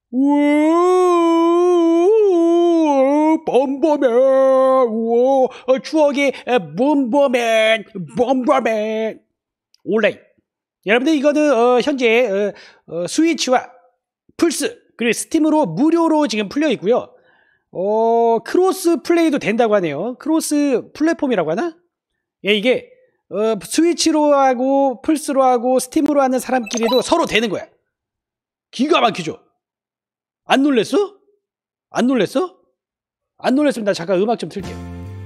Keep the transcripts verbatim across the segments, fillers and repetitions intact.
우와, 범버맨. 우와, 어, 추억의 범버맨. 범버맨. 온라인. 여러분들 이거는 어, 현재 어, 어, 스위치와 플스 그리고 스팀으로 무료로 지금 풀려 있고요. 어, 크로스 플레이도 된다고 하네요. 크로스 플랫폼이라고 하나? 예, 이게 어, 스위치로 하고 플스로 하고 스팀으로 하는 사람끼리도 서로 되는 거야. 기가 막히죠? 안 놀랬어? 안 놀랬어? 안 놀랬습니다. 잠깐 음악 좀 틀게요.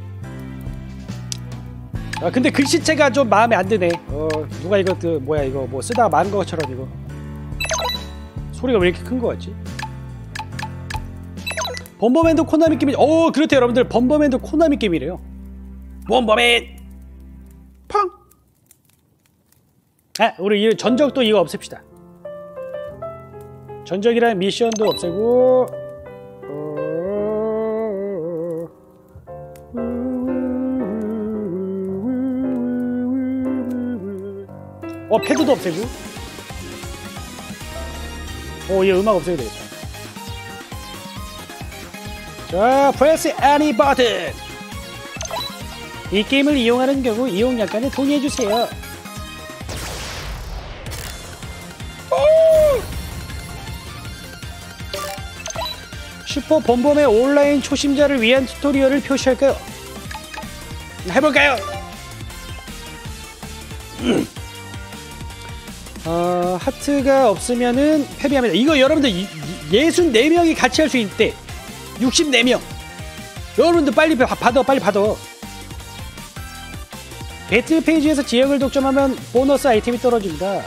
아, 근데 글씨체가 좀 마음에 안 드네. 어, 누가 이거 그 뭐야 이거 뭐 쓰다가 만 것처럼 이거 소리가 왜 이렇게 큰 거 같지? 범버맨도 코나미 게임이 어 그렇대요 여러분들. 범버맨도 코나미 게임이래요. 범버맨 펑. 아 우리 이 전적도 이거 없앱시다. 전적이라는 미션도 없애고 어 패드도 없애고 어 얘 음악 없애야 되겠다. 자 프레스 애니 버튼. 이 게임을 이용하는 경우 이용 약관에 동의해주세요. 슈퍼 범범의 온라인 초심자를 위한 튜토리얼을 표시할까요? 해볼까요? 어, 하트가 없으면은 패배합니다. 이거 여러분들 예순네 명이 같이 할 수 있대. 육십네 명. 여러분들 빨리 받아 빨리 받아. 배틀 페이지에서 지역을 독점하면 보너스 아이템이 떨어집니다.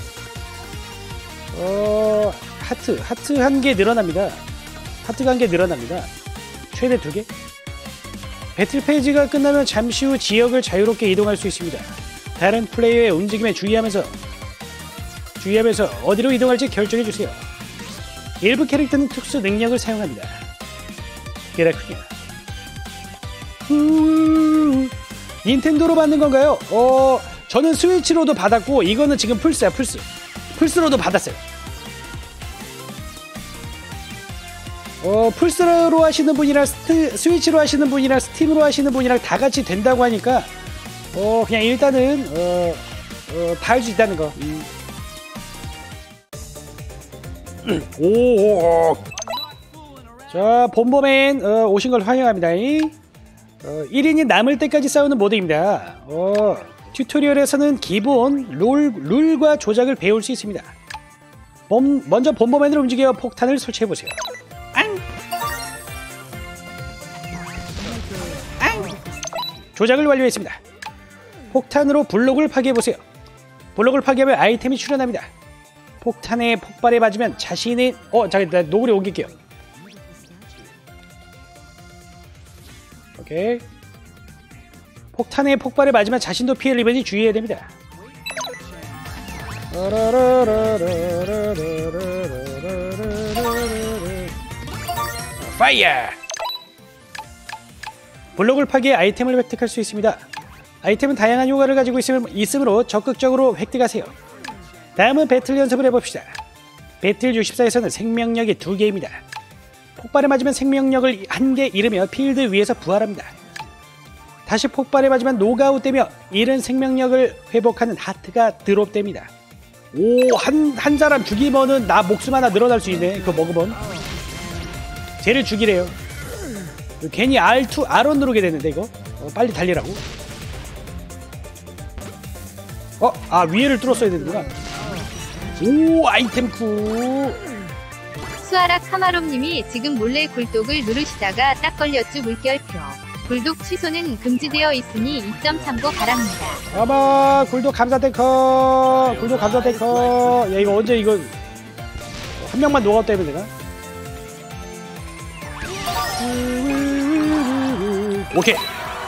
어, 하트 하트 한 개 늘어납니다. 하트가 한 개 늘어납니다. 최대 두 개. 배틀 페이지가 끝나면 잠시 후 지역을 자유롭게 이동할 수 있습니다. 다른 플레이어의 움직임에 주의하면서 주의하면서 어디로 이동할지 결정해주세요. 일부 캐릭터는 특수 능력을 사용합니다. 그렇군요. 후... 닌텐도로 받는 건가요? 어, 저는 스위치로도 받았고 이거는 지금 플스야 플스. 플스로도 받았어요. 어, 플스로 하시는 분이랑 스트, 스위치로 하시는 분이랑 스팀으로 하시는 분이랑 다 같이 된다고 하니까 어, 그냥 일단은 어, 어, 다 할 수 있다는 거. 음. 오, 자 범범맨 어, 오신 걸 환영합니다. 어, 일 인이 남을 때까지 싸우는 모드입니다. 어, 튜토리얼에서는 기본 룰, 룰과 조작을 배울 수 있습니다. 범, 먼저 범범맨을 움직여 폭탄을 설치해보세요. 앙! 앙! 조작을 완료했습니다. 폭탄으로 블록을 파괴해보세요. 블록을 파괴하면 아이템이 출현합니다. 폭탄의 폭발에 맞으면 자신의 어 잠깐 나 노구리 옮길게요. 오케이. 폭탄의 폭발에 맞으면 자신도 피해를 입으니 주의해야 됩니다. 파이어! 블록을 파괴해 아이템을 획득할 수 있습니다. 아이템은 다양한 효과를 가지고 있으므로 적극적으로 획득하세요. 다음은 배틀 연습을 해봅시다. 배틀 육십사에서는 생명력이 두 개입니다. 폭발에 맞으면 생명력을 한 개 잃으며 필드 위에서 부활합니다. 다시 폭발에 맞으면 노가웃되며 잃은 생명력을 회복하는 하트가 드롭됩니다. 오, 한, 한 사람 죽이면은 나 목숨 하나 늘어날 수 있네. 그거 먹으면. 쟤를 죽이래요. 괜히 알 투, 알 원 누르게 됐는데 이거. 어, 빨리 달리라고. 어? 아, 위에를 뚫었어야 되는구나. 오, 아이템 구. 수아락 카마롬님이 지금 몰래 굴독을 누르시다가 딱 걸렸죠. 물결표. 굴독 취소는 금지되어 있으니 이 점 참고 바랍니다. 아마 굴독 감사 탱커. 굴독 감사 탱커. 야 이거 언제 이거 한 명만 노가웃 때문에 되나? 오케이.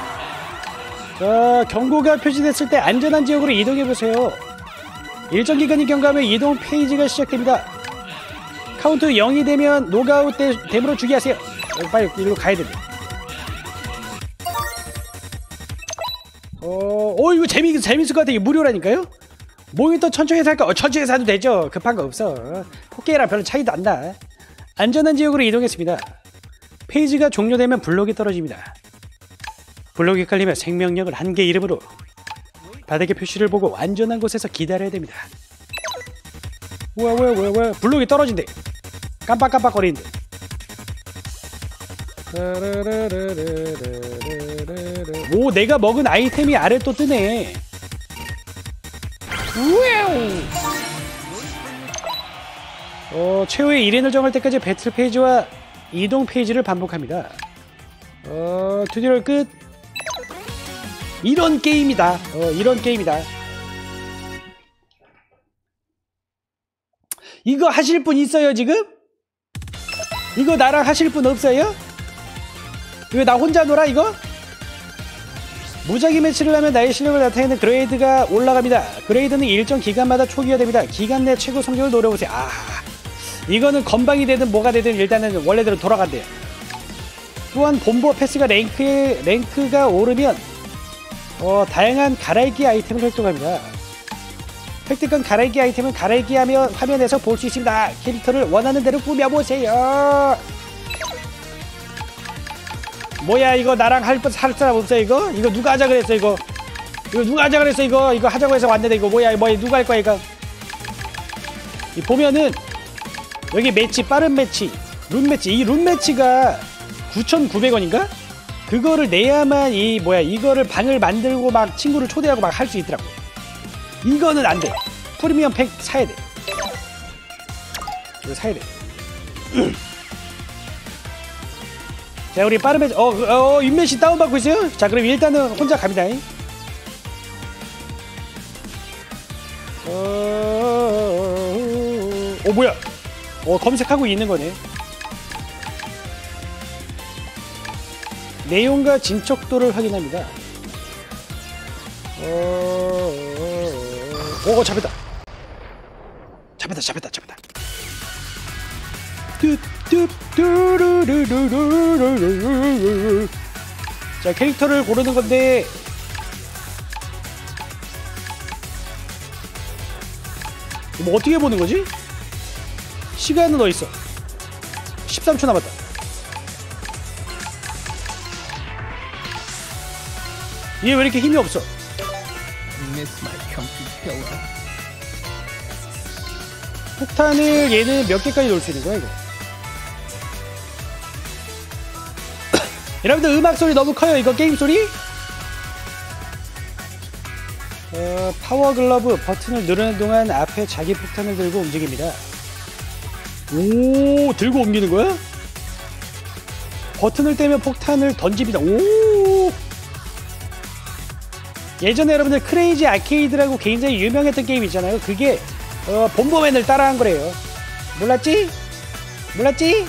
자, 경고가 표시됐을 때 안전한 지역으로 이동해보세요. 일정 기간이 경과하면 이동 페이지가 시작됩니다. 카운트 영이 되면 노가웃 됨으로 주기하세요. 빨리 일로 가야 됩니다. 어, 어 이거 재미, 재밌을 것 같아. 이거 무료라니까요? 모니터 천천히 살까? 어, 천천히 사도 되죠. 급한 거 없어. 포켓이랑 별로 차이도 안 나. 안전한 지역으로 이동했습니다. 페이지가 종료되면 블록이 떨어집니다. 블록이 깔리면 생명력을 한계 이름으로 바닥의 표시를 보고 안전한 곳에서 기다려야 됩니다. 우와 우와 우와 우와 블록이 떨어진대. 깜빡깜빡거리는데. 오 내가 먹은 아이템이 아래 또 뜨네. 우와우. 어, 최후의 일 인을 정할 때까지 배틀 페이지와 이동 페이지를 반복합니다. 어, 튜토리얼 끝. 이런 게임이다. 어, 이런 게임이다. 이거 하실 분 있어요 지금? 이거 나랑 하실 분 없어요? 이거 나 혼자 놀아 이거? 무작위 매치를 하면 나의 실력을 나타내는 그레이드가 올라갑니다. 그레이드는 일정 기간마다 초기화됩니다. 기간 내 최고 성적을 노려보세요. 아, 이거는 건방이 되든 뭐가 되든 일단은 원래대로 돌아간대요. 또한 본보 패스가 랭크에, 랭크가 오르면 어, 다양한 갈아입기 아이템을 획득합니다. 획득한 갈아입기 아이템은 갈아입기 하면 화면에서 볼 수 있습니다. 캐릭터를 원하는 대로 꾸며보세요. 뭐야 이거 나랑 할, 할 사람 없어 이거? 이거 누가 하자 그랬어 이거? 이거 누가 하자 그랬어 이거? 이거 하자고 해서 왔는데 이거 뭐야 뭐야 누가 할 거야 이거? 이 보면은 여기 매치 빠른 매치 룬 매치 이 룬 매치가 구천구백 원인가? 그거를 내야만 이 뭐야 이거를 방을 만들고 막 친구를 초대하고 막 할 수 있더라고. 이거는 안 돼. 프리미엄 팩 사야 돼. 이거 사야 돼. 자 우리 빠른 매치 어, 어 인매시 다운받고 있어요? 자 그럼 일단은 혼자 갑니다. 어, 어 뭐야 어 검색하고 있는 거네. 내용과 진척도를 확인합니다. 어, 어, 어, 잡혔다. 잡혔다, 잡혔다, 잡혔다. 자, 캐릭터를 고르는 건데, 뭐 어떻게 보는 거지? 시간은 어디 있어? 십삼 초 남았다. 얘 왜 이렇게 힘이 없어? 폭탄을 얘는 몇 개까지 놓을 수 있는 거야 이거? 여러분들 음악 소리 너무 커요 이거 게임 소리? 어, 파워 글러브 버튼을 누르는 동안 앞에 자기 폭탄을 들고 움직입니다. 오 들고 옮기는 거야? 버튼을 떼면 폭탄을 던집니다. 오 예전에 여러분들 크레이지 아케이드라고 굉장히 유명했던 게임 있잖아요. 그게 어, 본보맨을 따라한 거래요. 몰랐지? 몰랐지?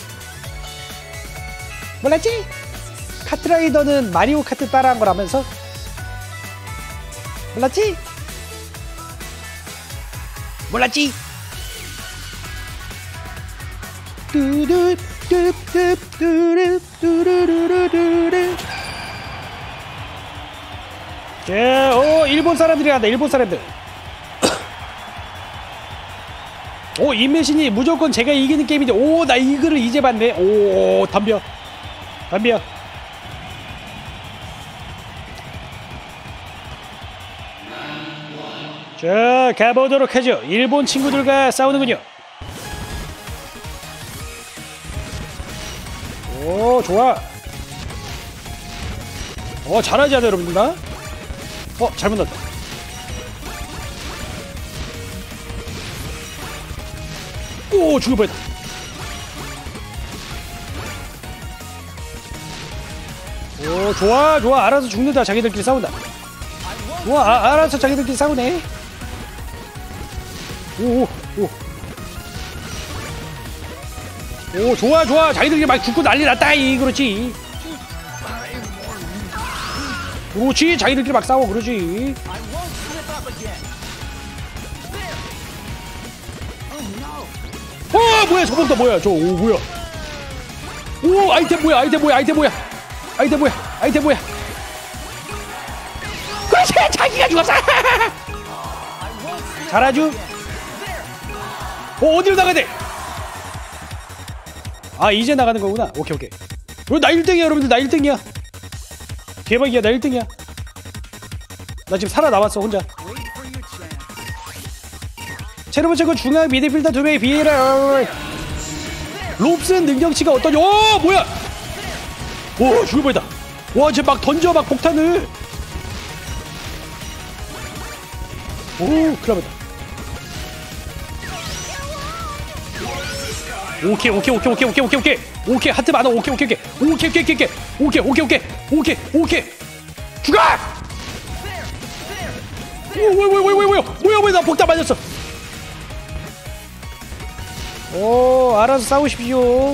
몰랐지? 카트라이더는 마리오 카트 따라한 거라면서? 몰랐지? 몰랐지? 뚜루뚜뚜뚜뚜루루루루루. 자, 오 일본 사람들이 간다. 일본 사람들. 오 인메신이 무조건 제가 이기는 게임인데 오 나 이거를 이제 봤네. 오 덤벼 덤벼. 자 가보도록 하죠. 일본 친구들과 싸우는군요. 오 좋아. 어 잘하지 않아 여러분들 나? 어 잘못 났다. 오 죽을 뻔했다. 오 좋아 좋아 알아서 죽는다. 자기들끼리 싸운다. 좋아 아, 알아서 자기들끼리 싸우네. 오오 오. 오 좋아 좋아 자기들끼리 막 죽고 난리 났다. 이 그렇지 그렇지 자기들끼리 막 싸워. 그렇지. 어 뭐야 저번부터 뭐야 저 오 뭐야 오 아이템 뭐야 아이템 뭐야 아이템 뭐야 아이템 뭐야 아이템 뭐야 그렇지 자기가 죽었어. 잘하죠. 어 어디로 나가야 돼? 아 이제 나가는 거구나. 오케이 오케이. 어, 나 일 등이야 여러분들. 나 일 등이야. 대박이야. 나 일 등이야. 나 지금 살아남았어 혼자. 체르브 체코 중앙 미드필더 두 명의 비에라. 롭슨 능력치가 어떠냐. 오 뭐야. 오 죽을 뻔했다. 와 쟤 막 던져 막 폭탄을. 오 큰일났다. 오케이 오케이 오케이 오케이 오케이 오케이 오케이 오케이 하트 많아. 오케이 오케이 오케이 오케이 오케이 오케이 오케이 오케이 오케이 오케이 오케이 오케이 죽어. 오 뭐야 뭐야 뭐야 뭐야 뭐야 뭐야 나 폭탄 맞았어. 오 알아서 싸우십시오.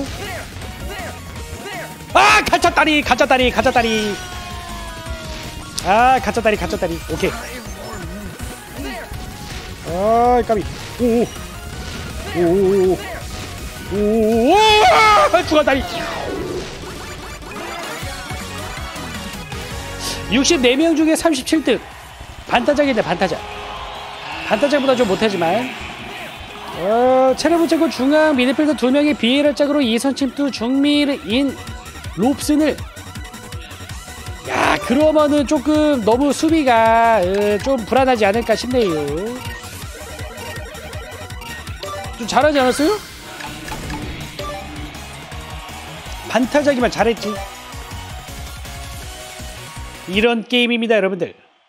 아 갇혔다리 갇혔다리 갇혔다리. 아 갇혔다리 갇혔다리. 오케이. 아 까비. 오오오오오 오오오 죽었다리. 육십사 명 중에 삼십칠 등. 반타작인데 반타작. 반타작보다 좀 못하지만 어, 체르브체코 중앙 미드필더 두 명의 비에라 짝으로 이선 침투 중밀인 롭슨을. 야 그러면은 조금 너무 수비가 어, 좀 불안하지 않을까 싶네요. 좀 잘하지 않았어요? 반타작이만 잘했지. 이런 게임입니다 여러분들.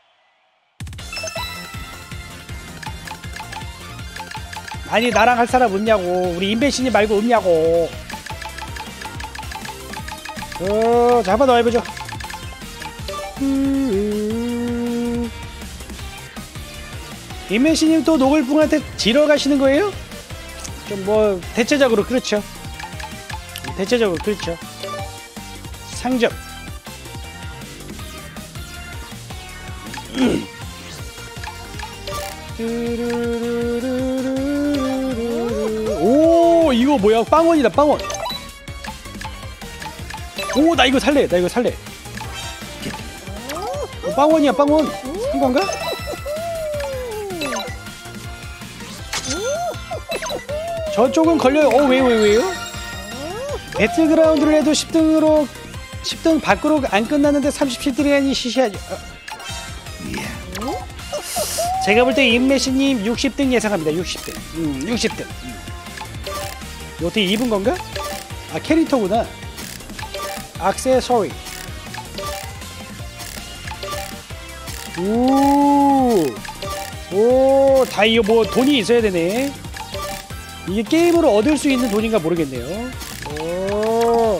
아니 나랑 할 사람 없냐고. 우리 인베신이 말고 없냐고. 어, 자 한번 더 해보죠. 음... 인베신님 또 노골풍한테 지러 가시는 거예요? 좀 뭐 대체적으로 그렇죠. 대체적으로 그렇죠. 상점. 오 이거 뭐야. 빵원이다 빵원. 오 나 이거 살래. 나 이거 살래. 어, 빵원이야 빵원. 산 건가? 저쪽은 걸려요. 어 왜요 왜요 왜요? 배틀그라운드를 해도 십 등으로 십 등 밖으로 안 끝났는데 삼십칠 등이라니 시시하죠. 어. 제가 볼 때 임메시님 육십 등 예상합니다. 육십 등. 음, 육십 등. 음. 어떻게 입은 건가? 아 캐릭터구나. 액세서리. 오, 오, 다 이거 뭐 돈이 있어야 되네. 이게 게임으로 얻을 수 있는 돈인가 모르겠네요. 오,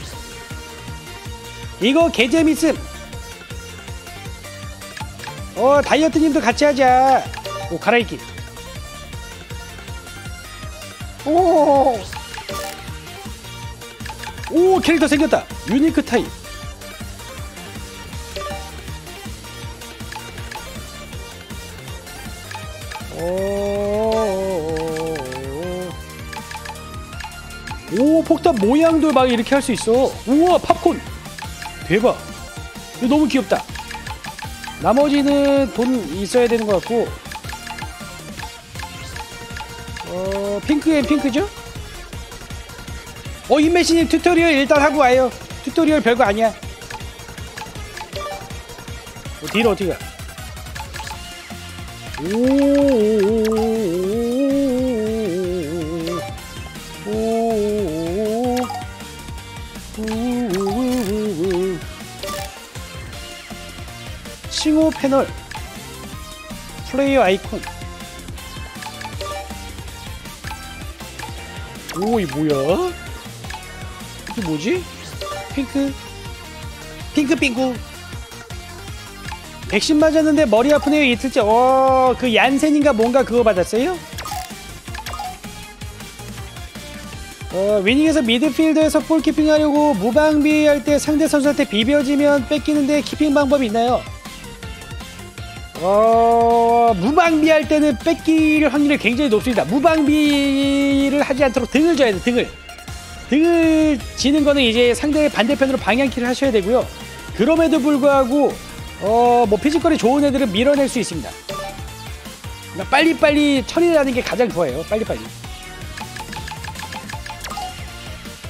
이거 개재밌음. 어 다이어트님도 같이 하자. 오 갈아입기. 오, 오 캐릭터 생겼다. 유니크 타입. 오, 오 폭탄 모양도 막 이렇게 할 수 있어. 우와 팝콘 대박. 이거 너무 귀엽다. 나머지는 돈 있어야 되는 것 같고. 어 핑크앤 핑크죠? 어 인메시님 튜토리얼 일단 하고 와요. 튜토리얼 별거 아니야. 어, 뒤로 어떻게 가? 칭호 패널 플레이어 아이콘. 오, 이 뭐야? 이게 뭐지? 핑크 핑크 핑크. 백신 맞았는데 머리 아프네요 이틀째. 어, 그 얀센인가 뭔가 그거 받았어요? 어, 위닝에서 미드필더에서 볼키핑 하려고 무방비 할 때 상대 선수한테 비벼지면 뺏기는데 키핑 방법이 있나요? 어, 무방비 할 때는 뺏길 확률이 굉장히 높습니다. 무방비를 하지 않도록 등을 져야 돼. 등을 등을 지는 거는 이제 상대의 반대편으로 방향키를 하셔야 되고요. 그럼에도 불구하고 어, 뭐 피지컬이 좋은 애들은 밀어낼 수 있습니다. 그러니까 빨리빨리 처리하는 게 가장 좋아요. 빨리빨리.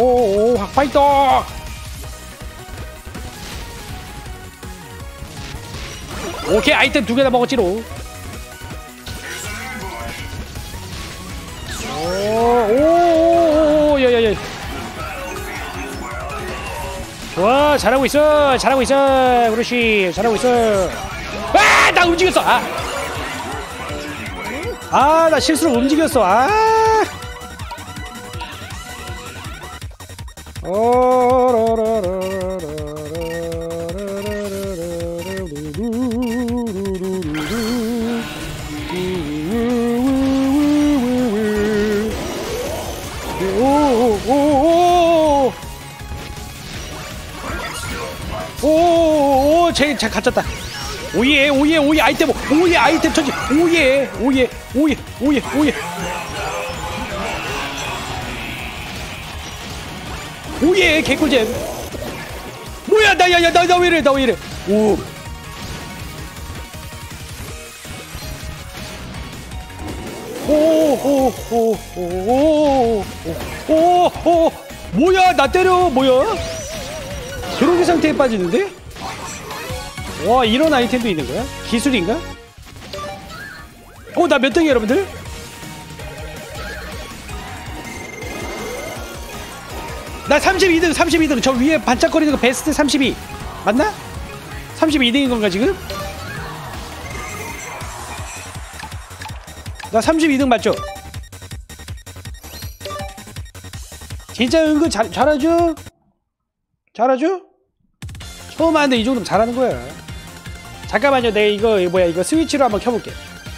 오오오 파이터. 오케이 아이템 두 개나 먹었지로. 오오오 야야야. 좋아 잘하고 있어 잘하고 있어 그렇지 잘하고 있어. 아 나 움직였어. 아 아 나 실수로 움직였어. 아 어러러러 오오오 제 잘 갇혔다. 오예 오예 오예 아이템 오예 아이템 천지 오예 오예 오예 오예 오예 오예 개꿀잼. 뭐야 나 야야 나 나 왜 이래 나 왜 이래. 오 오오오오오오오오 뭐야 나 때려 뭐야 드로그 상태에 빠지는데? 와 이런 아이템도 있는 거야? 기술인가? 어 나 몇 등이야 여러분들? 나 삼십이 등 삼십이 등 저 위에 반짝거리는 거 베스트 삼십이 맞나? 삼십이 등인 건가 지금? 나 삼십이 등 맞죠? 진짜 은근 잘, 잘하죠? 잘하죠? 처음 하는데 이 정도면 잘하는 거야. 잠깐만요 내가 이거 뭐야 이거 스위치로 한번 켜볼게.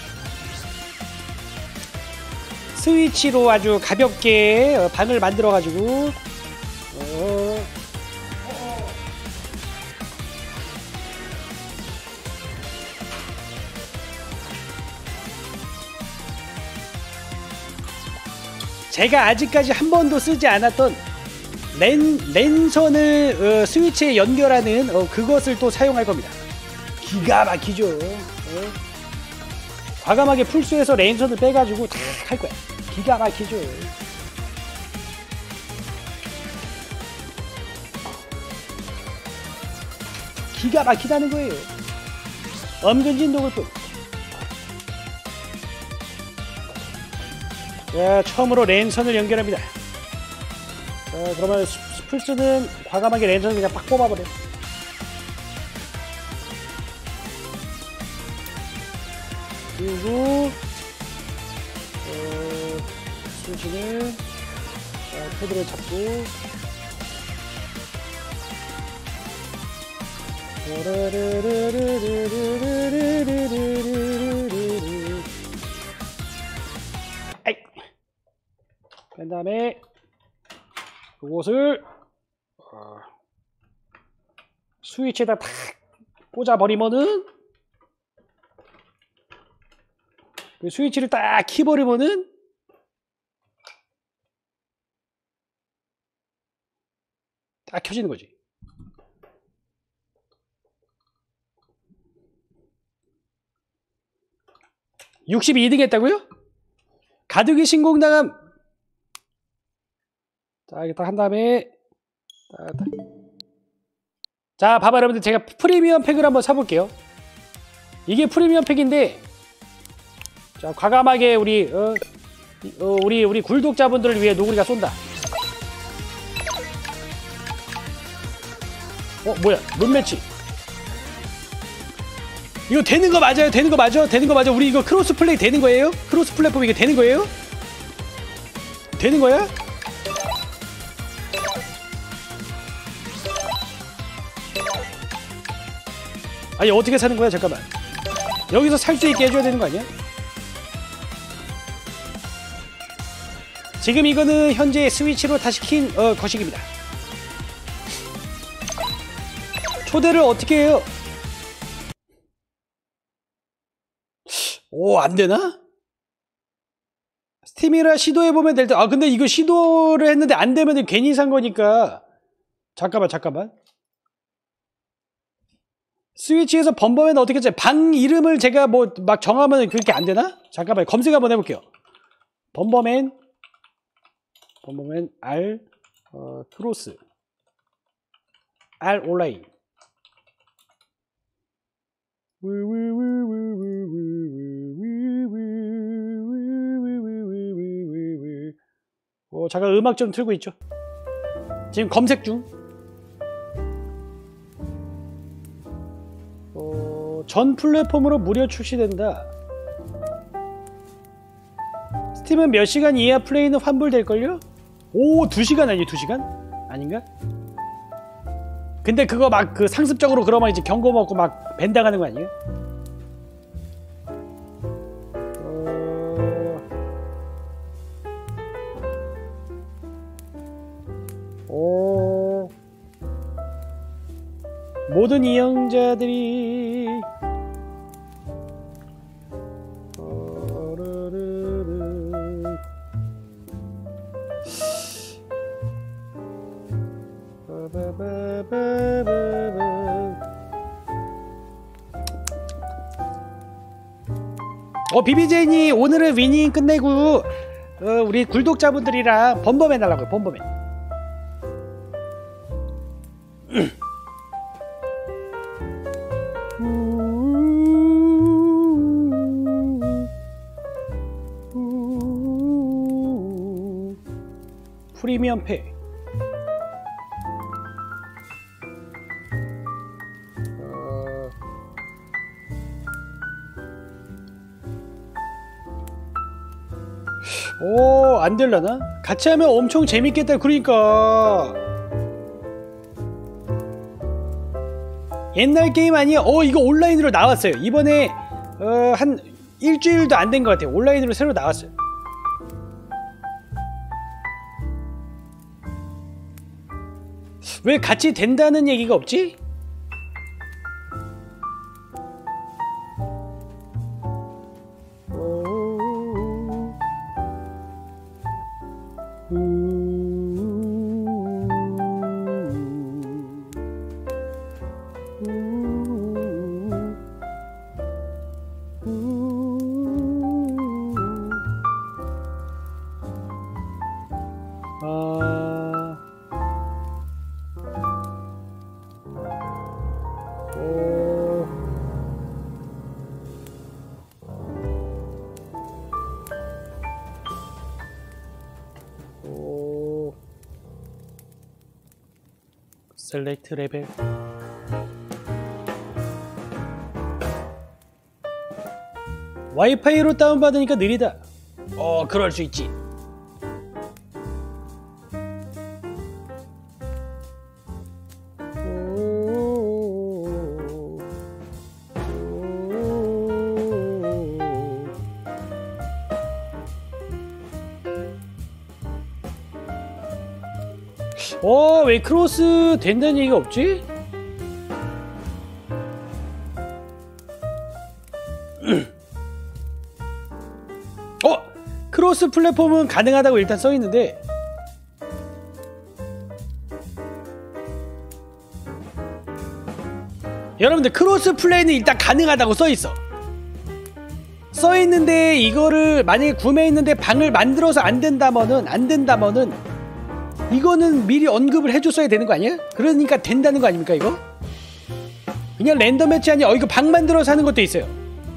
스위치로 아주 가볍게 어, 방을 만들어가지고 어... 제가 아직까지 한 번도 쓰지 않았던 랜, 랜선을 어, 스위치에 연결하는 어, 그것을 또 사용할 겁니다. 기가 막히죠. 어? 과감하게 풀수에서 랜선을 빼가지고 다 할 거야. 기가 막히죠. 기가 막히다는 거예요. 엄근진 녹을뿐. 자, 처음으로 랜선을 연결합니다. 자, 그러면 스플스는 과감하게 랜선을 그냥 팍 뽑아버려. 그리고 어, 스위치는 자, 코드를 잡고 아이 그 다음에 그것을 어, 스위치에다 탁 꽂아버리면은 그 스위치를 딱 키버리면은 딱 켜지는 거지. 육십이 등 했다고요? 가득이 신공당함. 자, 이렇게 딱 한 다음에 딱, 딱. 자, 봐봐 여러분들 제가 프리미엄 팩을 한번 사볼게요. 이게 프리미엄 팩인데 자, 과감하게 우리 어, 어, 우리 우리 굴독자분들을 위해 노구리가 쏜다. 어 뭐야 룸매치 이거 되는 거 맞아요? 되는 거 맞아? 되는 거 맞아? 우리 이거 크로스 플레이 되는 거예요? 크로스 플랫폼 이게 되는 거예요? 되는 거야? 아니 어떻게 사는 거야? 잠깐만 여기서 살 수 있게 해줘야 되는 거 아니야? 지금 이거는 현재 스위치로 다시 킨 어, 거식입니다. 초대를 어떻게 해요? 오, 안 되나? 스팀이라 시도해보면 될 때, 아, 근데 이거 시도를 했는데 안 되면 괜히 산 거니까. 잠깐만, 잠깐만. 스위치에서 범범에는 어떻게 했지? 방 이름을 제가 뭐 막 정하면 그렇게 안 되나? 잠깐만, 검색 한번 해볼게요. 범범엔, 범범엔 R, 어, 크로스. R 온라인. 어, 잠깐 음악 좀 틀고 있죠. 지금 검색 중. 어, 전 플랫폼으로 무료 출시된다. 스팀은 몇 시간 이하 플레이는 환불될걸요? 오, 두 시간 아니 두 시간? 아닌가? 근데 그거 막 그 상습적으로 그러면 이제 경고 먹고 막 밴당하는 거 아니에요? 어... 오... 모든 이용자들이 어 비비제이니 오늘은 위닝 끝내고 어, 우리 구독자분들이랑 범범해 달라고요. 범범해. 프리미엄 페이. 오, 안 될라나? 같이 하면 엄청 재밌겠다. 그러니까 옛날 게임 아니야? 어, 이거 온라인으로 나왔어요. 이번에 어, 한 일주일도 안 된 것 같아요. 온라인으로 새로 나왔어요. 왜 같이 된다는 얘기가 없지? 셀렉트 레벨. 와이파이로 다운받으니까 느리다. 어, 그럴 수 있지. 어, 왜 크로스 된다는 얘기가 없지? 어! 크로스 플랫폼은 가능하다고 일단 써있는데 여러분들 크로스 플레이는 일단 가능하다고 써있어. 써있는데 이거를 만약에 구매했는데 방을 만들어서 안 된다면은 안 된다면은 이거는 미리 언급을 해줬어야 되는 거 아니야? 그러니까 된다는 거 아닙니까 이거? 그냥 랜덤 매치 아니야. 어, 이거 방 만들어서 하는 것도 있어요.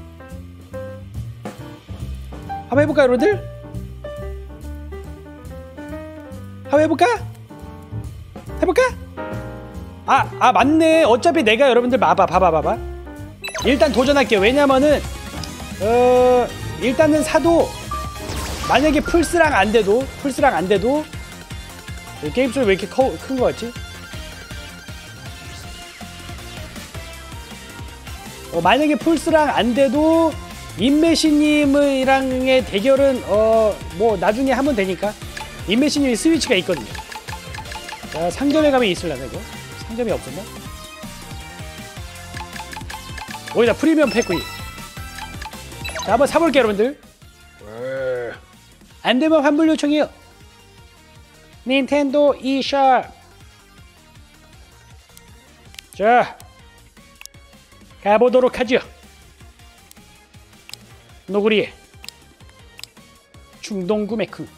한번 해볼까 여러분들? 한번 해볼까? 해볼까? 아, 아 맞네. 어차피 내가 여러분들 봐봐 봐봐 봐봐 일단 도전할게요. 왜냐면은 어 일단은 사도 만약에 풀스랑 안돼도 풀스랑 안돼도 게임 소리 왜 이렇게 큰 거 같지? 어, 만약에 풀스랑 안돼도 인메시님이랑의 대결은 어 뭐 나중에 하면 되니까. 인메시님이 스위치가 있거든요. 자, 상점에 가면 있을라나 이거? 상점이 없었나? 거기다 프리미엄 패크이. 자, 한번 사볼게요 여러분들. 안되면 환불 요청이요. 닌텐도 이샵. 자, 가보도록 하죠. 노구리의 충동구매크.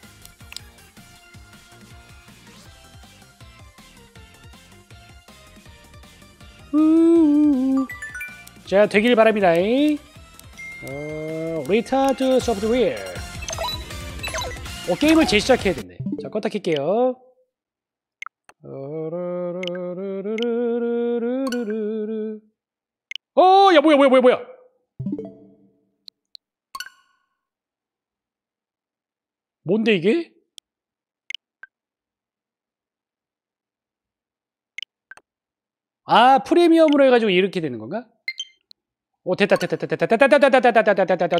자, 되길 바랍니다. 어, 리타드 소프트웨어. 어, 게임을 재시작해야 됐네. 자, 껐다 킬게요. 어, 야, 뭐야, 뭐야, 뭐야, 뭐야. 뭔데, 이게? 아, 프리미엄으로 해가지고 이렇게 되는 건가? 오, 됐다, 됐다, 됐다, 됐다, 됐다, 됐다, 됐다, 됐다, 됐다, 됐다,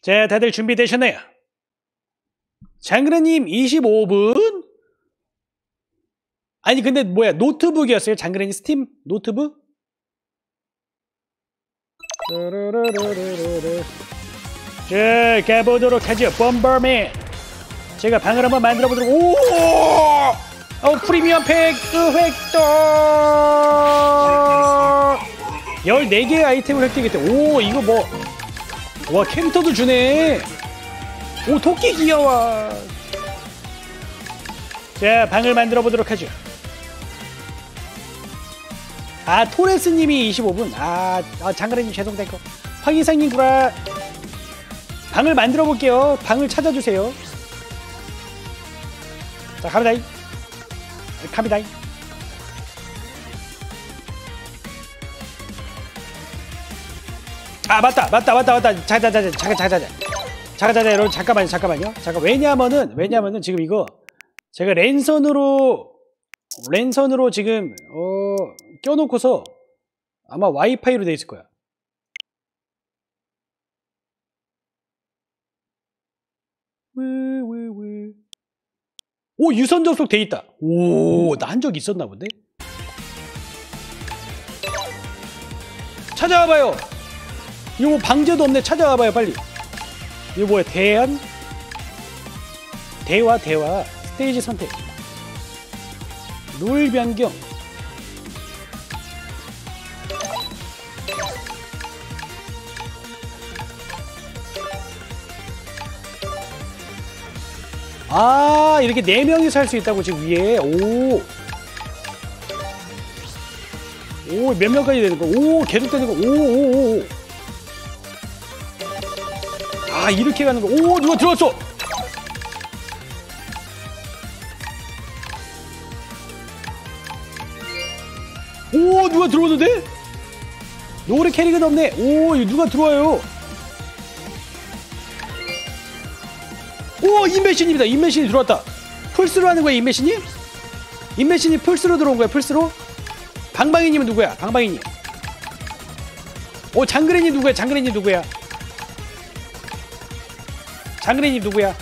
자, 다들 준비되셨나요? 장그래님 이십오 분? 아니 근데 뭐야, 노트북이었어요? 장그래님 스팀 노트북? 자, 가보도록 하죠. 범버맨. 제가 방을 한번 만들어 보도록. 오! 어, 프리미엄 팩 획득! 열네 개의 아이템을 획득했대. 오, 이거 뭐. 와, 캐릭터도 주네. 오, 토끼 귀여워. 자, 방을 만들어 보도록 하죠. 아, 토레스님이 이십오 분. 아, 아 장그래님 죄송될거. 황희상님 구라. 방을 만들어 볼게요. 방을 찾아주세요. 자, 갑니다잉. 갑니다잉. 아, 맞다, 맞다, 맞다, 맞다. 자자, 자자, 자자, 자자, 자자, 자자, 자자, 여러분 잠깐만요, 잠깐만요. 잠깐. 왜냐하면은, 왜냐하면은 지금 이거 제가 랜선으로 랜선으로 지금 어 껴놓고서 아마 와이파이로 돼 있을 거야. 왜, 왜, 왜. 오, 유선 접속 돼 있다. 오, 나 한 적 있었나 본데? 찾아와봐요. 이거 뭐 방제도 없네. 찾아와봐요, 빨리. 이거 뭐야, 대안? 대화, 대화. 스테이지 선택. 룰 변경. 아, 이렇게 네 명이서 할 수 있다고 지금 위에. 오. 오, 몇 명까지 되는 거? 오, 계속 되는 거. 오, 오, 오. 아, 이렇게 가는 거. 오, 누가 들어왔어? 오, 누가 들어오는데? 노래 캐릭은 없네. 오, 이거 누가 들어와요? 오, 인메신입니다. 인메신이 들어왔다. 풀스로 하는 거야, 인메신이? 인메신이 풀스로 들어온 거야, 풀스로? 방방이님은 누구야? 방방이님. 오, 장그래님 누구야? 장그래님 누구야? 장그래님 누구야?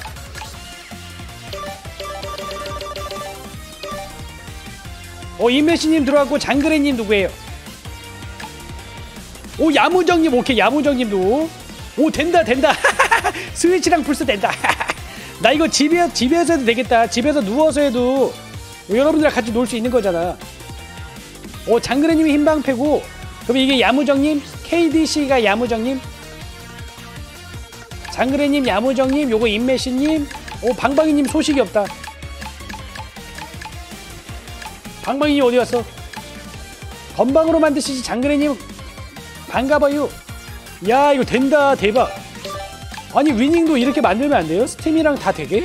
오, 인메신님 들어왔고, 장그래님 누구예요? 오, 야무정님, 오케이, 야무정님도. 오, 된다, 된다. 스위치랑 풀스 된다. 나 이거 집에, 집에서 해도 되겠다. 집에서 누워서 해도 여러분들이랑 같이 놀 수 있는 거잖아. 오, 장그래님이 흰방패고, 그럼 이게 야무정님? 케이디씨가 야무정님? 장그래님, 야무정님, 요거 인메시님, 오, 방방이님 소식이 없다. 방방이님 어디 갔어? 건방으로 만드시지. 장그래님 반가워요. 야, 이거 된다. 대박. 아니, 위닝도 이렇게 만들면 안 돼요? 스팀이랑 다 되게?